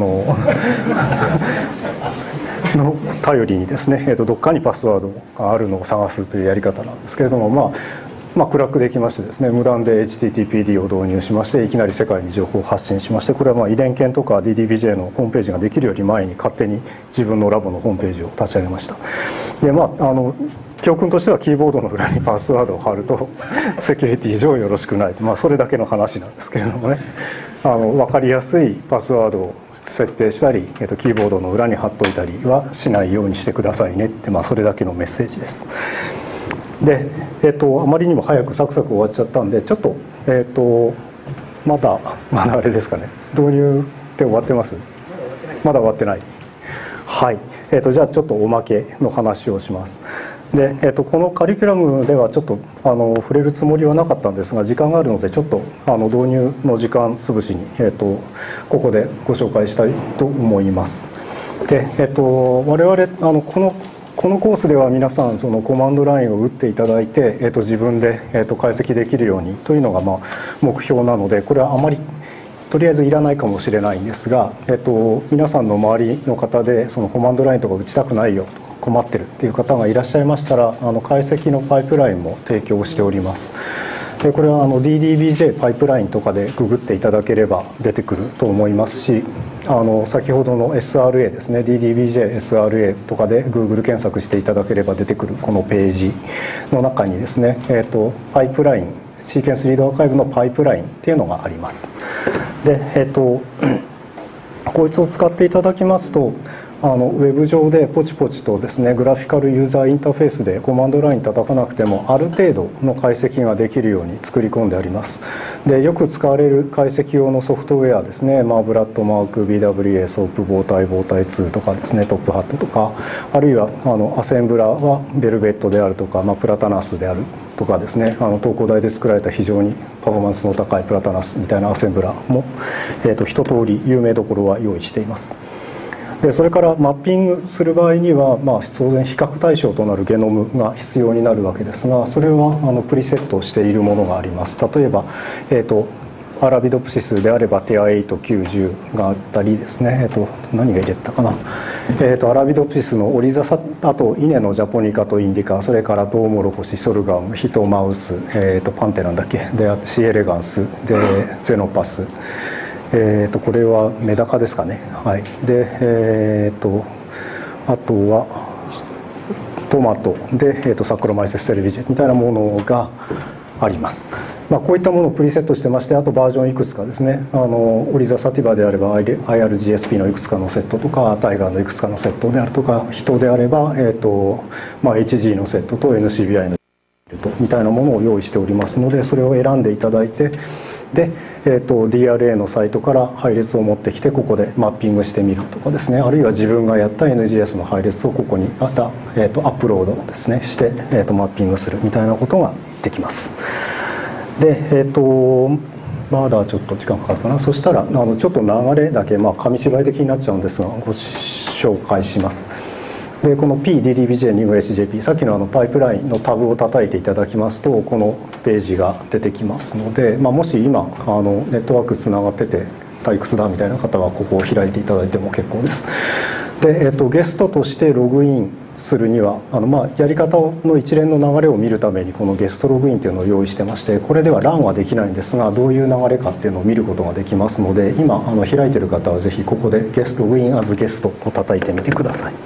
Speaker 1: の頼りにですね、どっかにパスワードがあるのを探すというやり方なんですけれども、クラックできましてですね、無断で HTTPD を導入しまして、いきなり世界に情報を発信しまして、これは遺伝研とか DDBJ のホームページができるより前に勝手に自分のラボのホームページを立ち上げました。で教訓としてはキーボードの裏にパスワードを貼るとセキュリティ上よろしくない、それだけの話なんですけれどもね、分かりやすいパスワードを設定したり、キーボードの裏に貼っといたりはしないようにしてくださいねって、それだけのメッセージです。で、あまりにも早くサクサク終わっちゃったんで、ちょっとまだあれですかね、導入って終わってます？まだ終わってない。はい、じゃあちょっとおまけの話をします。で、このカリキュラムではちょっと触れるつもりはなかったんですが、時間があるのでちょっと導入の時間潰しに、ここでご紹介したいと思います。で、我々このコースでは皆さんそのコマンドラインを打っていただいて、自分で、解析できるようにというのが目標なので、これはあまりとりあえずいらないかもしれないんですが、皆さんの周りの方でそのコマンドラインとか打ちたくないよとか困ってるっていう方がいらっしゃいましたら、解析のパイプラインも提供しております。でこれはDDBJ パイプラインとかでググっていただければ出てくると思いますし、先ほどの SRA ですね、 DDBJ SRA とかで Google 検索していただければ出てくるこのページの中にですね、パイプライン、シーケンスリードアーカイブのパイプラインっていうのがあります。で、こいつを使っていただきますと、ウェブ上でポチポチとですね、グラフィカルユーザーインターフェースでコマンドライン叩かなくてもある程度の解析ができるように作り込んであります。でよく使われる解析用のソフトウェアですね、ブラッドマーク BWA ソープボータイ2とかですね、トップハットとか、あるいはアセンブラはベルベットであるとか、プラタナスであるとかですね、東工大で作られた非常にパフォーマンスの高いプラタナスみたいなアセンブラも、一通り有名どころは用意しています。でそれからマッピングする場合には、当然比較対象となるゲノムが必要になるわけですが、それはプリセットしているものがあります。例えば、アラビドプシスであればテア8、9、10があったりですね、何が入れたかな、アラビドプシスのオリザサ、あと稲のジャポニカとインディカ、それからトウモロコシ、ソルガム、ヒトマウス、パンテなんだっけで、シエレガンスで、ゼノパス、これはメダカですかね。はい。で、あとはトマトで、サクロマイセスセルビジェみたいなものがあります。こういったものをプリセットしてまして、あとバージョンいくつかですね、オリザサティバであれば IRGSP のいくつかのセットとか、タイガーのいくつかのセットであるとか、人であれば、HG のセットと NCBI のみたいなものを用意しておりますので、それを選んでいただいて、で、DRA のサイトから配列を持ってきてここでマッピングしてみるとかですね、あるいは自分がやった NGS の配列をここにまた、アップロードですねして、マッピングするみたいなことができます。で、まだちょっと時間かかるかな。そしたらちょっと流れだけ、紙芝居的になっちゃうんですがご紹介します。でこの PDDBJ New SJP、 さっきのパイプラインのタブを叩いていただきますとこのページが出てきますので、もし今ネットワークつながってて退屈だみたいな方はここを開いていただいても結構です。で、ゲストとしてログインするにはやり方の一連の流れを見るためにこのゲストログインというのを用意してまして、これでは LAN はできないんですがどういう流れかっていうのを見ることができますので、今開いてる方はぜひここでログイン as ゲストを叩いてみてください。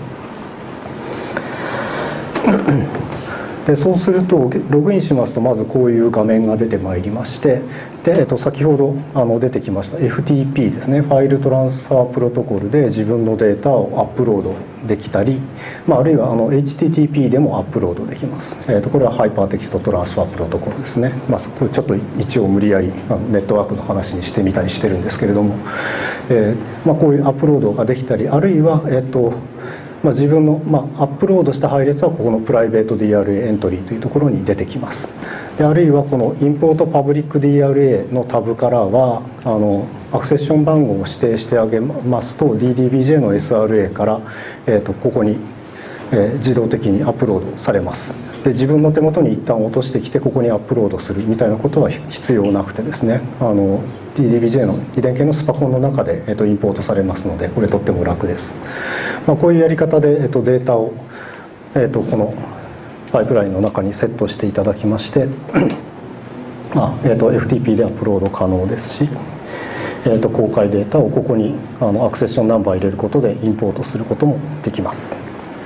Speaker 1: でそうするとログインしますとまずこういう画面が出てまいりまして、で、先ほど出てきました FTP ですね、ファイルトランスファープロトコルで自分のデータをアップロードできたり、あるいはHTTP でもアップロードできます。これはハイパーテキストトランスファープロトコルですね。これちょっと一応無理やりネットワークの話にしてみたりしてるんですけれども、こういうアップロードができたり、あるいは自分の、アップロードした配列はここのプライベート DRA エントリーというところに出てきます。 であるいはこのインポートパブリック DRA のタブからはアクセッション番号を指定してあげますと DDBJ の SRA から、ここに、自動的にアップロードされます。で自分の手元に一旦落としてきてここにアップロードするみたいなことは必要なくてですね、DDBJ の遺伝系のスパコンの中で、インポートされますのでこれとっても楽です。こういうやり方で、データを、このパイプラインの中にセットしていただきましてFTP でアップロード可能ですし、公開データをここにアクセッションナンバー入れることでインポートすることもできます。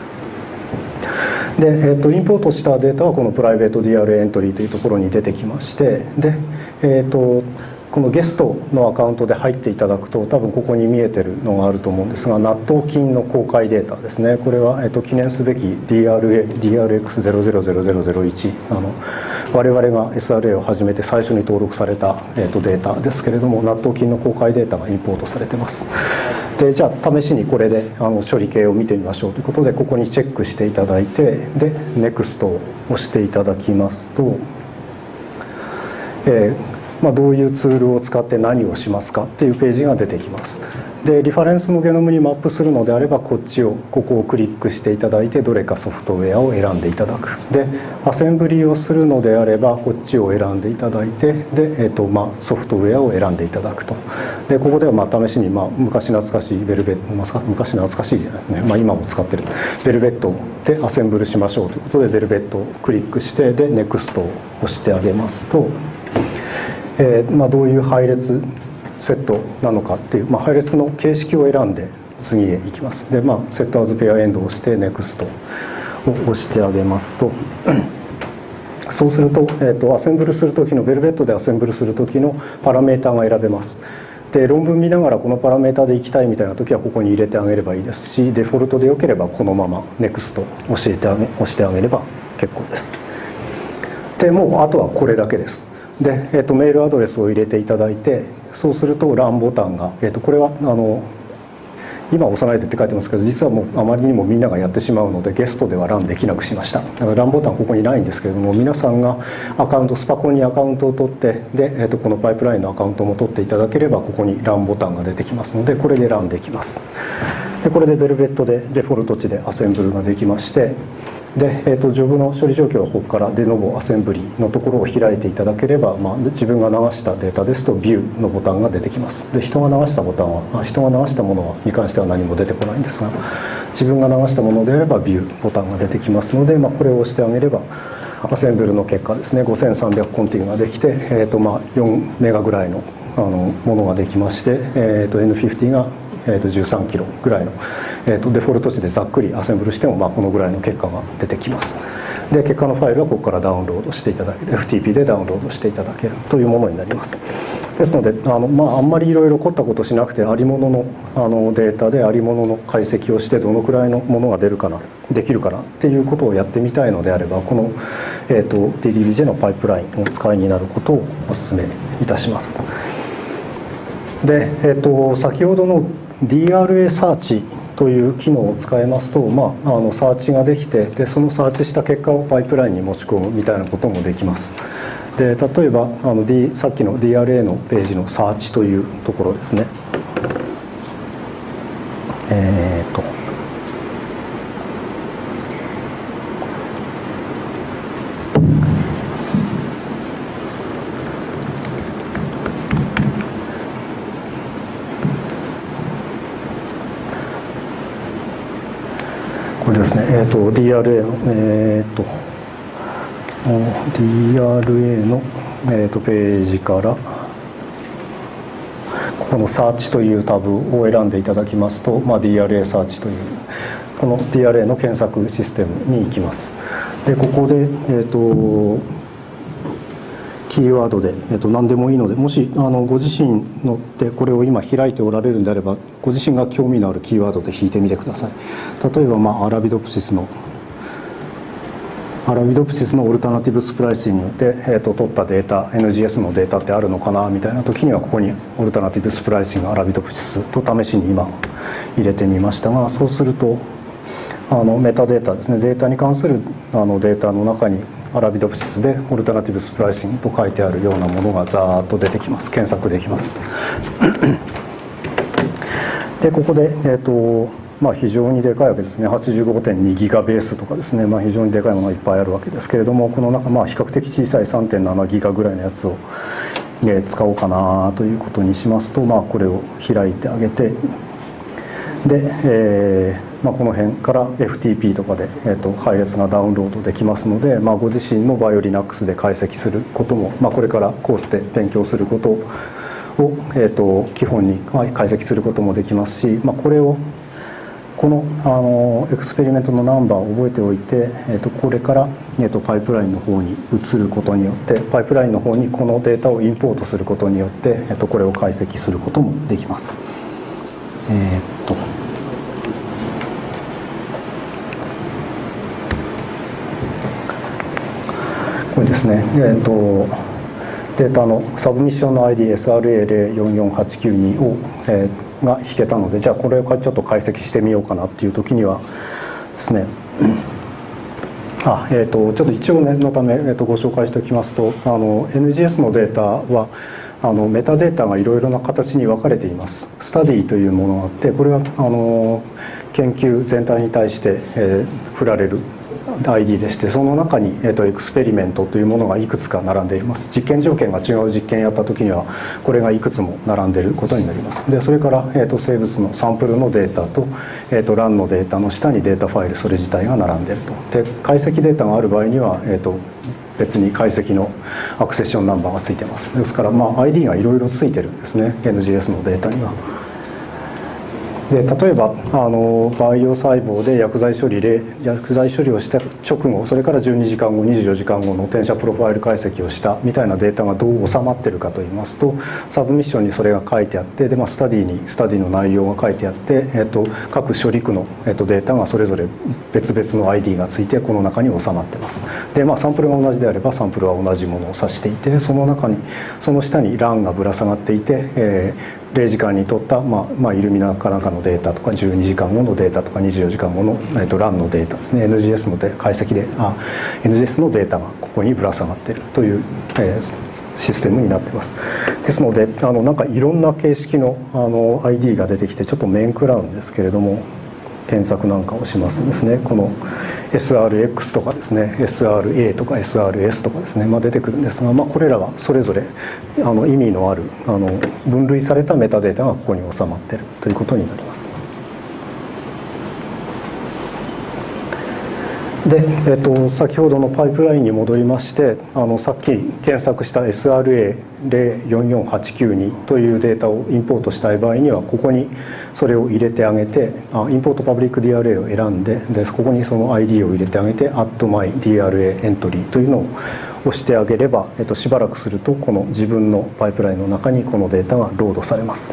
Speaker 1: で、インポートしたデータはこのプライベート DRA エントリーというところに出てきまして、で、このゲストのアカウントで入っていただくと多分ここに見えてるのがあると思うんですが、納豆菌の公開データですね。これは、記念すべき DRX000001 我々が SRA を始めて最初に登録された、データですけれども、納豆菌の公開データがインポートされてます。でじゃあ試しにこれで処理系を見てみましょうということでここにチェックしていただいて、で NEXT を押していただきますと、どういうツールを使って何をしますかっていうページが出てきます。でリファレンスのゲノムにマップするのであればここをクリックしていただいてどれかソフトウェアを選んでいただく。でアセンブリをするのであればこっちを選んでいただいて、で、ソフトウェアを選んでいただくと。でここでは試しに、昔懐かしいベルベット、昔懐かしいじゃないですね、今も使ってるベルベットでアセンブルしましょうということでベルベットをクリックしてで NEXT を押してあげますと、どういう配列セットなのかっていう、配列の形式を選んで次へ行きます。でセットアズペアエンドを押して NEXT を押してあげますとそうすると、アセンブルする時のベルベットでアセンブルする時のパラメータが選べます。で論文見ながらこのパラメータで行きたいみたいな時はここに入れてあげればいいですし、デフォルトでよければこのまま NEXT 押してあげれば結構です。でもうあとはこれだけです。で、メールアドレスを入れていただいて、そうするとランボタンが、これは今押さないでって書いてますけど、実はもうあまりにもみんながやってしまうのでゲストではランできなくしました。だからランボタンここにないんですけれども、皆さんがスパコンにアカウントを取ってで、このパイプラインのアカウントも取っていただければここにランボタンが出てきますのでこれでランできます。でこれでベルベットでデフォルト値でアセンブルができまして、で、ジョブの処理状況はここからデノボアセンブリのところを開いていただければ、自分が流したデータですとビューのボタンが出てきます。で人が流したものに関しては何も出てこないんですが、自分が流したものであればビューボタンが出てきますので、これを押してあげればアセンブルの結果ですね、5300コンティグができて、4メガぐらいのものができまして、N50 が13キロぐらいの、デフォルト値でざっくりアセンブルしてもこのぐらいの結果が出てきます。で結果のファイルはここからダウンロードしていただける、 FTP でダウンロードしていただけるというものになります。ですのであんまりいろいろ凝ったことしなくて、ありもののデータでありものの解析をしてどのくらいのものができるかなっていうことをやってみたいのであれば、この、DDBJ のパイプラインをお使いになることをお勧めいたします。で、先ほどの DRA サーチという機能を使いますと、サーチができて、でそのサーチした結果をパイプラインに持ち込むみたいなこともできます。で例えばさっきの DRA のページのサーチというところですね。これですね、DRA の、DRA の、ページからここのサーチというタブを選んでいただきますと、DRA サーチというこの DRA の検索システムに行きます。でここで、キーワードで、何でもいいので、もしご自身のでこれを今開いておられるんであれば、ご自身が興味のあるキーワードで引いてみてください。例えば、アラビドプシスのオルタナティブスプライスによって、取ったデータ NGS のデータってあるのかなみたいな時には、ここにオルタナティブスプライシングアラビドプシスと試しに今入れてみましたが、そうするとメタデータですね、データに関するデータの中にアラビドプシスでオルタナティブスプライシングと書いてあるようなものがざーっと出てきます。検索できます。でここで、非常にでかいわけですね。 85.2 ギガベースとかですね、非常にでかいものがいっぱいあるわけですけれども、この中、比較的小さい 3.7 ギガぐらいのやつを、使おうかなということにしますと、これを開いてあげて、で、この辺から FTP とかで、配列がダウンロードできますので、ご自身のバイオリナックスで解析することも、これからコースで勉強することを、基本に解析することもできますし、このエクスペリメントのナンバーを覚えておいて、これから、パイプラインの方に移ることによって、パイプラインの方にこのデータをインポートすることによって、これを解析することもできます。これですね、データのサブミッションの ID SRA044892 を、が引けたので、じゃあこれをちょっと解析してみようかなっていう時にはですね、ちょっと一応念のため、ご紹介しておきますと、NGS のデータはメタデータがいろいろな形に分かれています。スタディというものがあって、これは研究全体に対して、振られる ID でして、その中に、エクスペリメントというものがいくつか並んでいます。実験条件が違う実験やった時にはこれがいくつも並んでいることになります。でそれから、生物のサンプルのデータと、ランのデータの下にデータファイルそれ自体が並んでいると。で解析データがある場合には、別に解析のアクセッションナンバーがついてます。ですから、ID がいろいろついてるんですね、 NGS のデータには。で例えば培養細胞で薬剤処理をした直後、それから12時間後24時間後の転写プロファイル解析をしたみたいなデータがどう収まってるかといいますと、サブミッションにそれが書いてあって、で、スタディの内容が書いてあって、各処理区の、データがそれぞれ別々の ID がついてこの中に収まってます。で、サンプルが同じであればサンプルは同じものを指していて、その下にランがぶら下がっていて、0時間に取った、イルミナかなんかのデータとか12時間後のデータとか24時間後の、ランのデータですね、 NGS の解析でNGS のデータがここにぶら下がっているという、システムになっています。ですのでなんかいろんな形式のID が出てきてちょっと面食らうんですけれども、検索なんかをしますとですね、この SRX とかですね SRA とか SRS とかですね、出てくるんですが、これらはそれぞれ意味のある分類されたメタデータがここに収まっているということになります。で、先ほどのパイプラインに戻りまして、さっき検索した SRA044892 というデータをインポートしたい場合には、ここにそれを入れてあげて、インポートパブリック DRA を選んで、ここにその ID を入れてあげて @myDRA エントリーというのを押してあげれば、しばらくするとこの自分のパイプラインの中にこのデータがロードされます。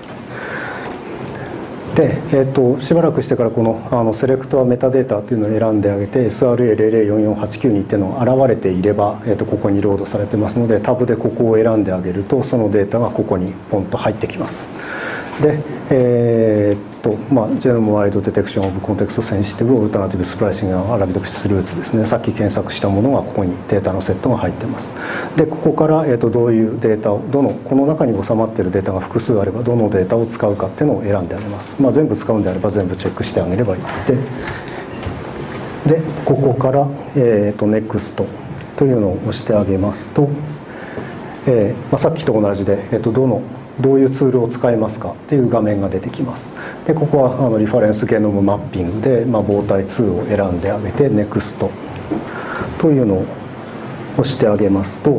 Speaker 1: で、しばらくしてからこのセレクトはメタデータというのを選んであげて SRA004489 っていうのが現れていれば、ここにロードされてますので、タブでここを選んであげるとそのデータがここにポンと入ってきます。で、ジェノムワイドデテクションオブコンテクストセンシティブオルタナティブスプライシングアラビドプシスルーツですね、さっき検索したものがここにデータのセットが入ってます。でここから、どういうデータをこの中に収まっているデータが複数あればどのデータを使うかっていうのを選んであげます。全部使うんであれば全部チェックしてあげればいいで、ここから、NEXT というのを押してあげますと、さっきと同じで、どういうツールを使いますかっていう画面が出てきます。でここはリファレンスゲノムマッピングで、傍体2を選んであげて NEXT というのを押してあげますと、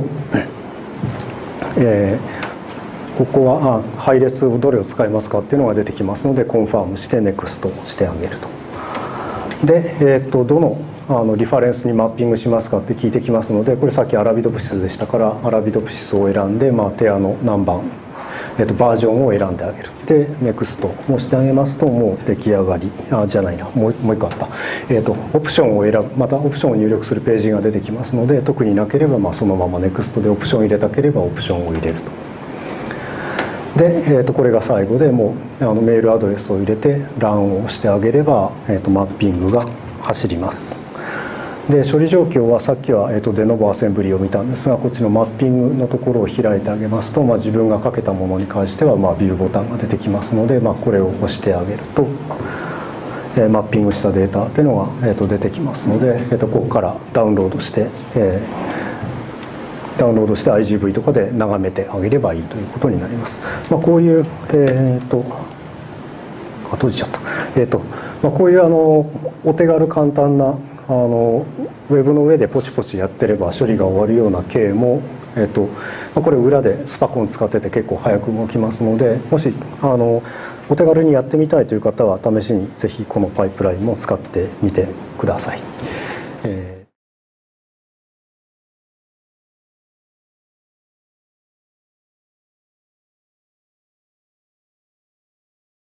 Speaker 1: ここは配列をどれを使いますかっていうのが出てきますので、コンファームして NEXT をしてあげると。で、どのリファレンスにマッピングしますかって聞いてきますので、これさっきアラビドプシスでしたからアラビドプシスを選んで、テアの何番バージョンを選んであげる。で NEXT を押してあげますと、もう出来上がりじゃないな、もう一個あった、オプションを選ぶ、またオプションを入力するページが出てきますので、特になければそのまま NEXT でオプションを入れたければオプションを入れると。で、これが最後で、もうメールアドレスを入れて LAN を押してあげれば、マッピングが走ります。 で処理状況はさっきは、デノボアセンブリを見たんですが、こっちのマッピングのところを開いてあげますと、自分がかけたものに関しては、ビューボタンが出てきますので、これを押してあげると、マッピングしたデータっていうのが、出てきますので、ここからダウンロードして、IGV とかで眺めてあげればいいということになります。こういう、閉じちゃった。こういうお手軽簡単なウェブの上でポチポチやってれば処理が終わるような系も、これ裏でスパコン使ってて結構早く動きますので、もしお手軽にやってみたいという方は試しにぜひこのパイプラインも使ってみてください。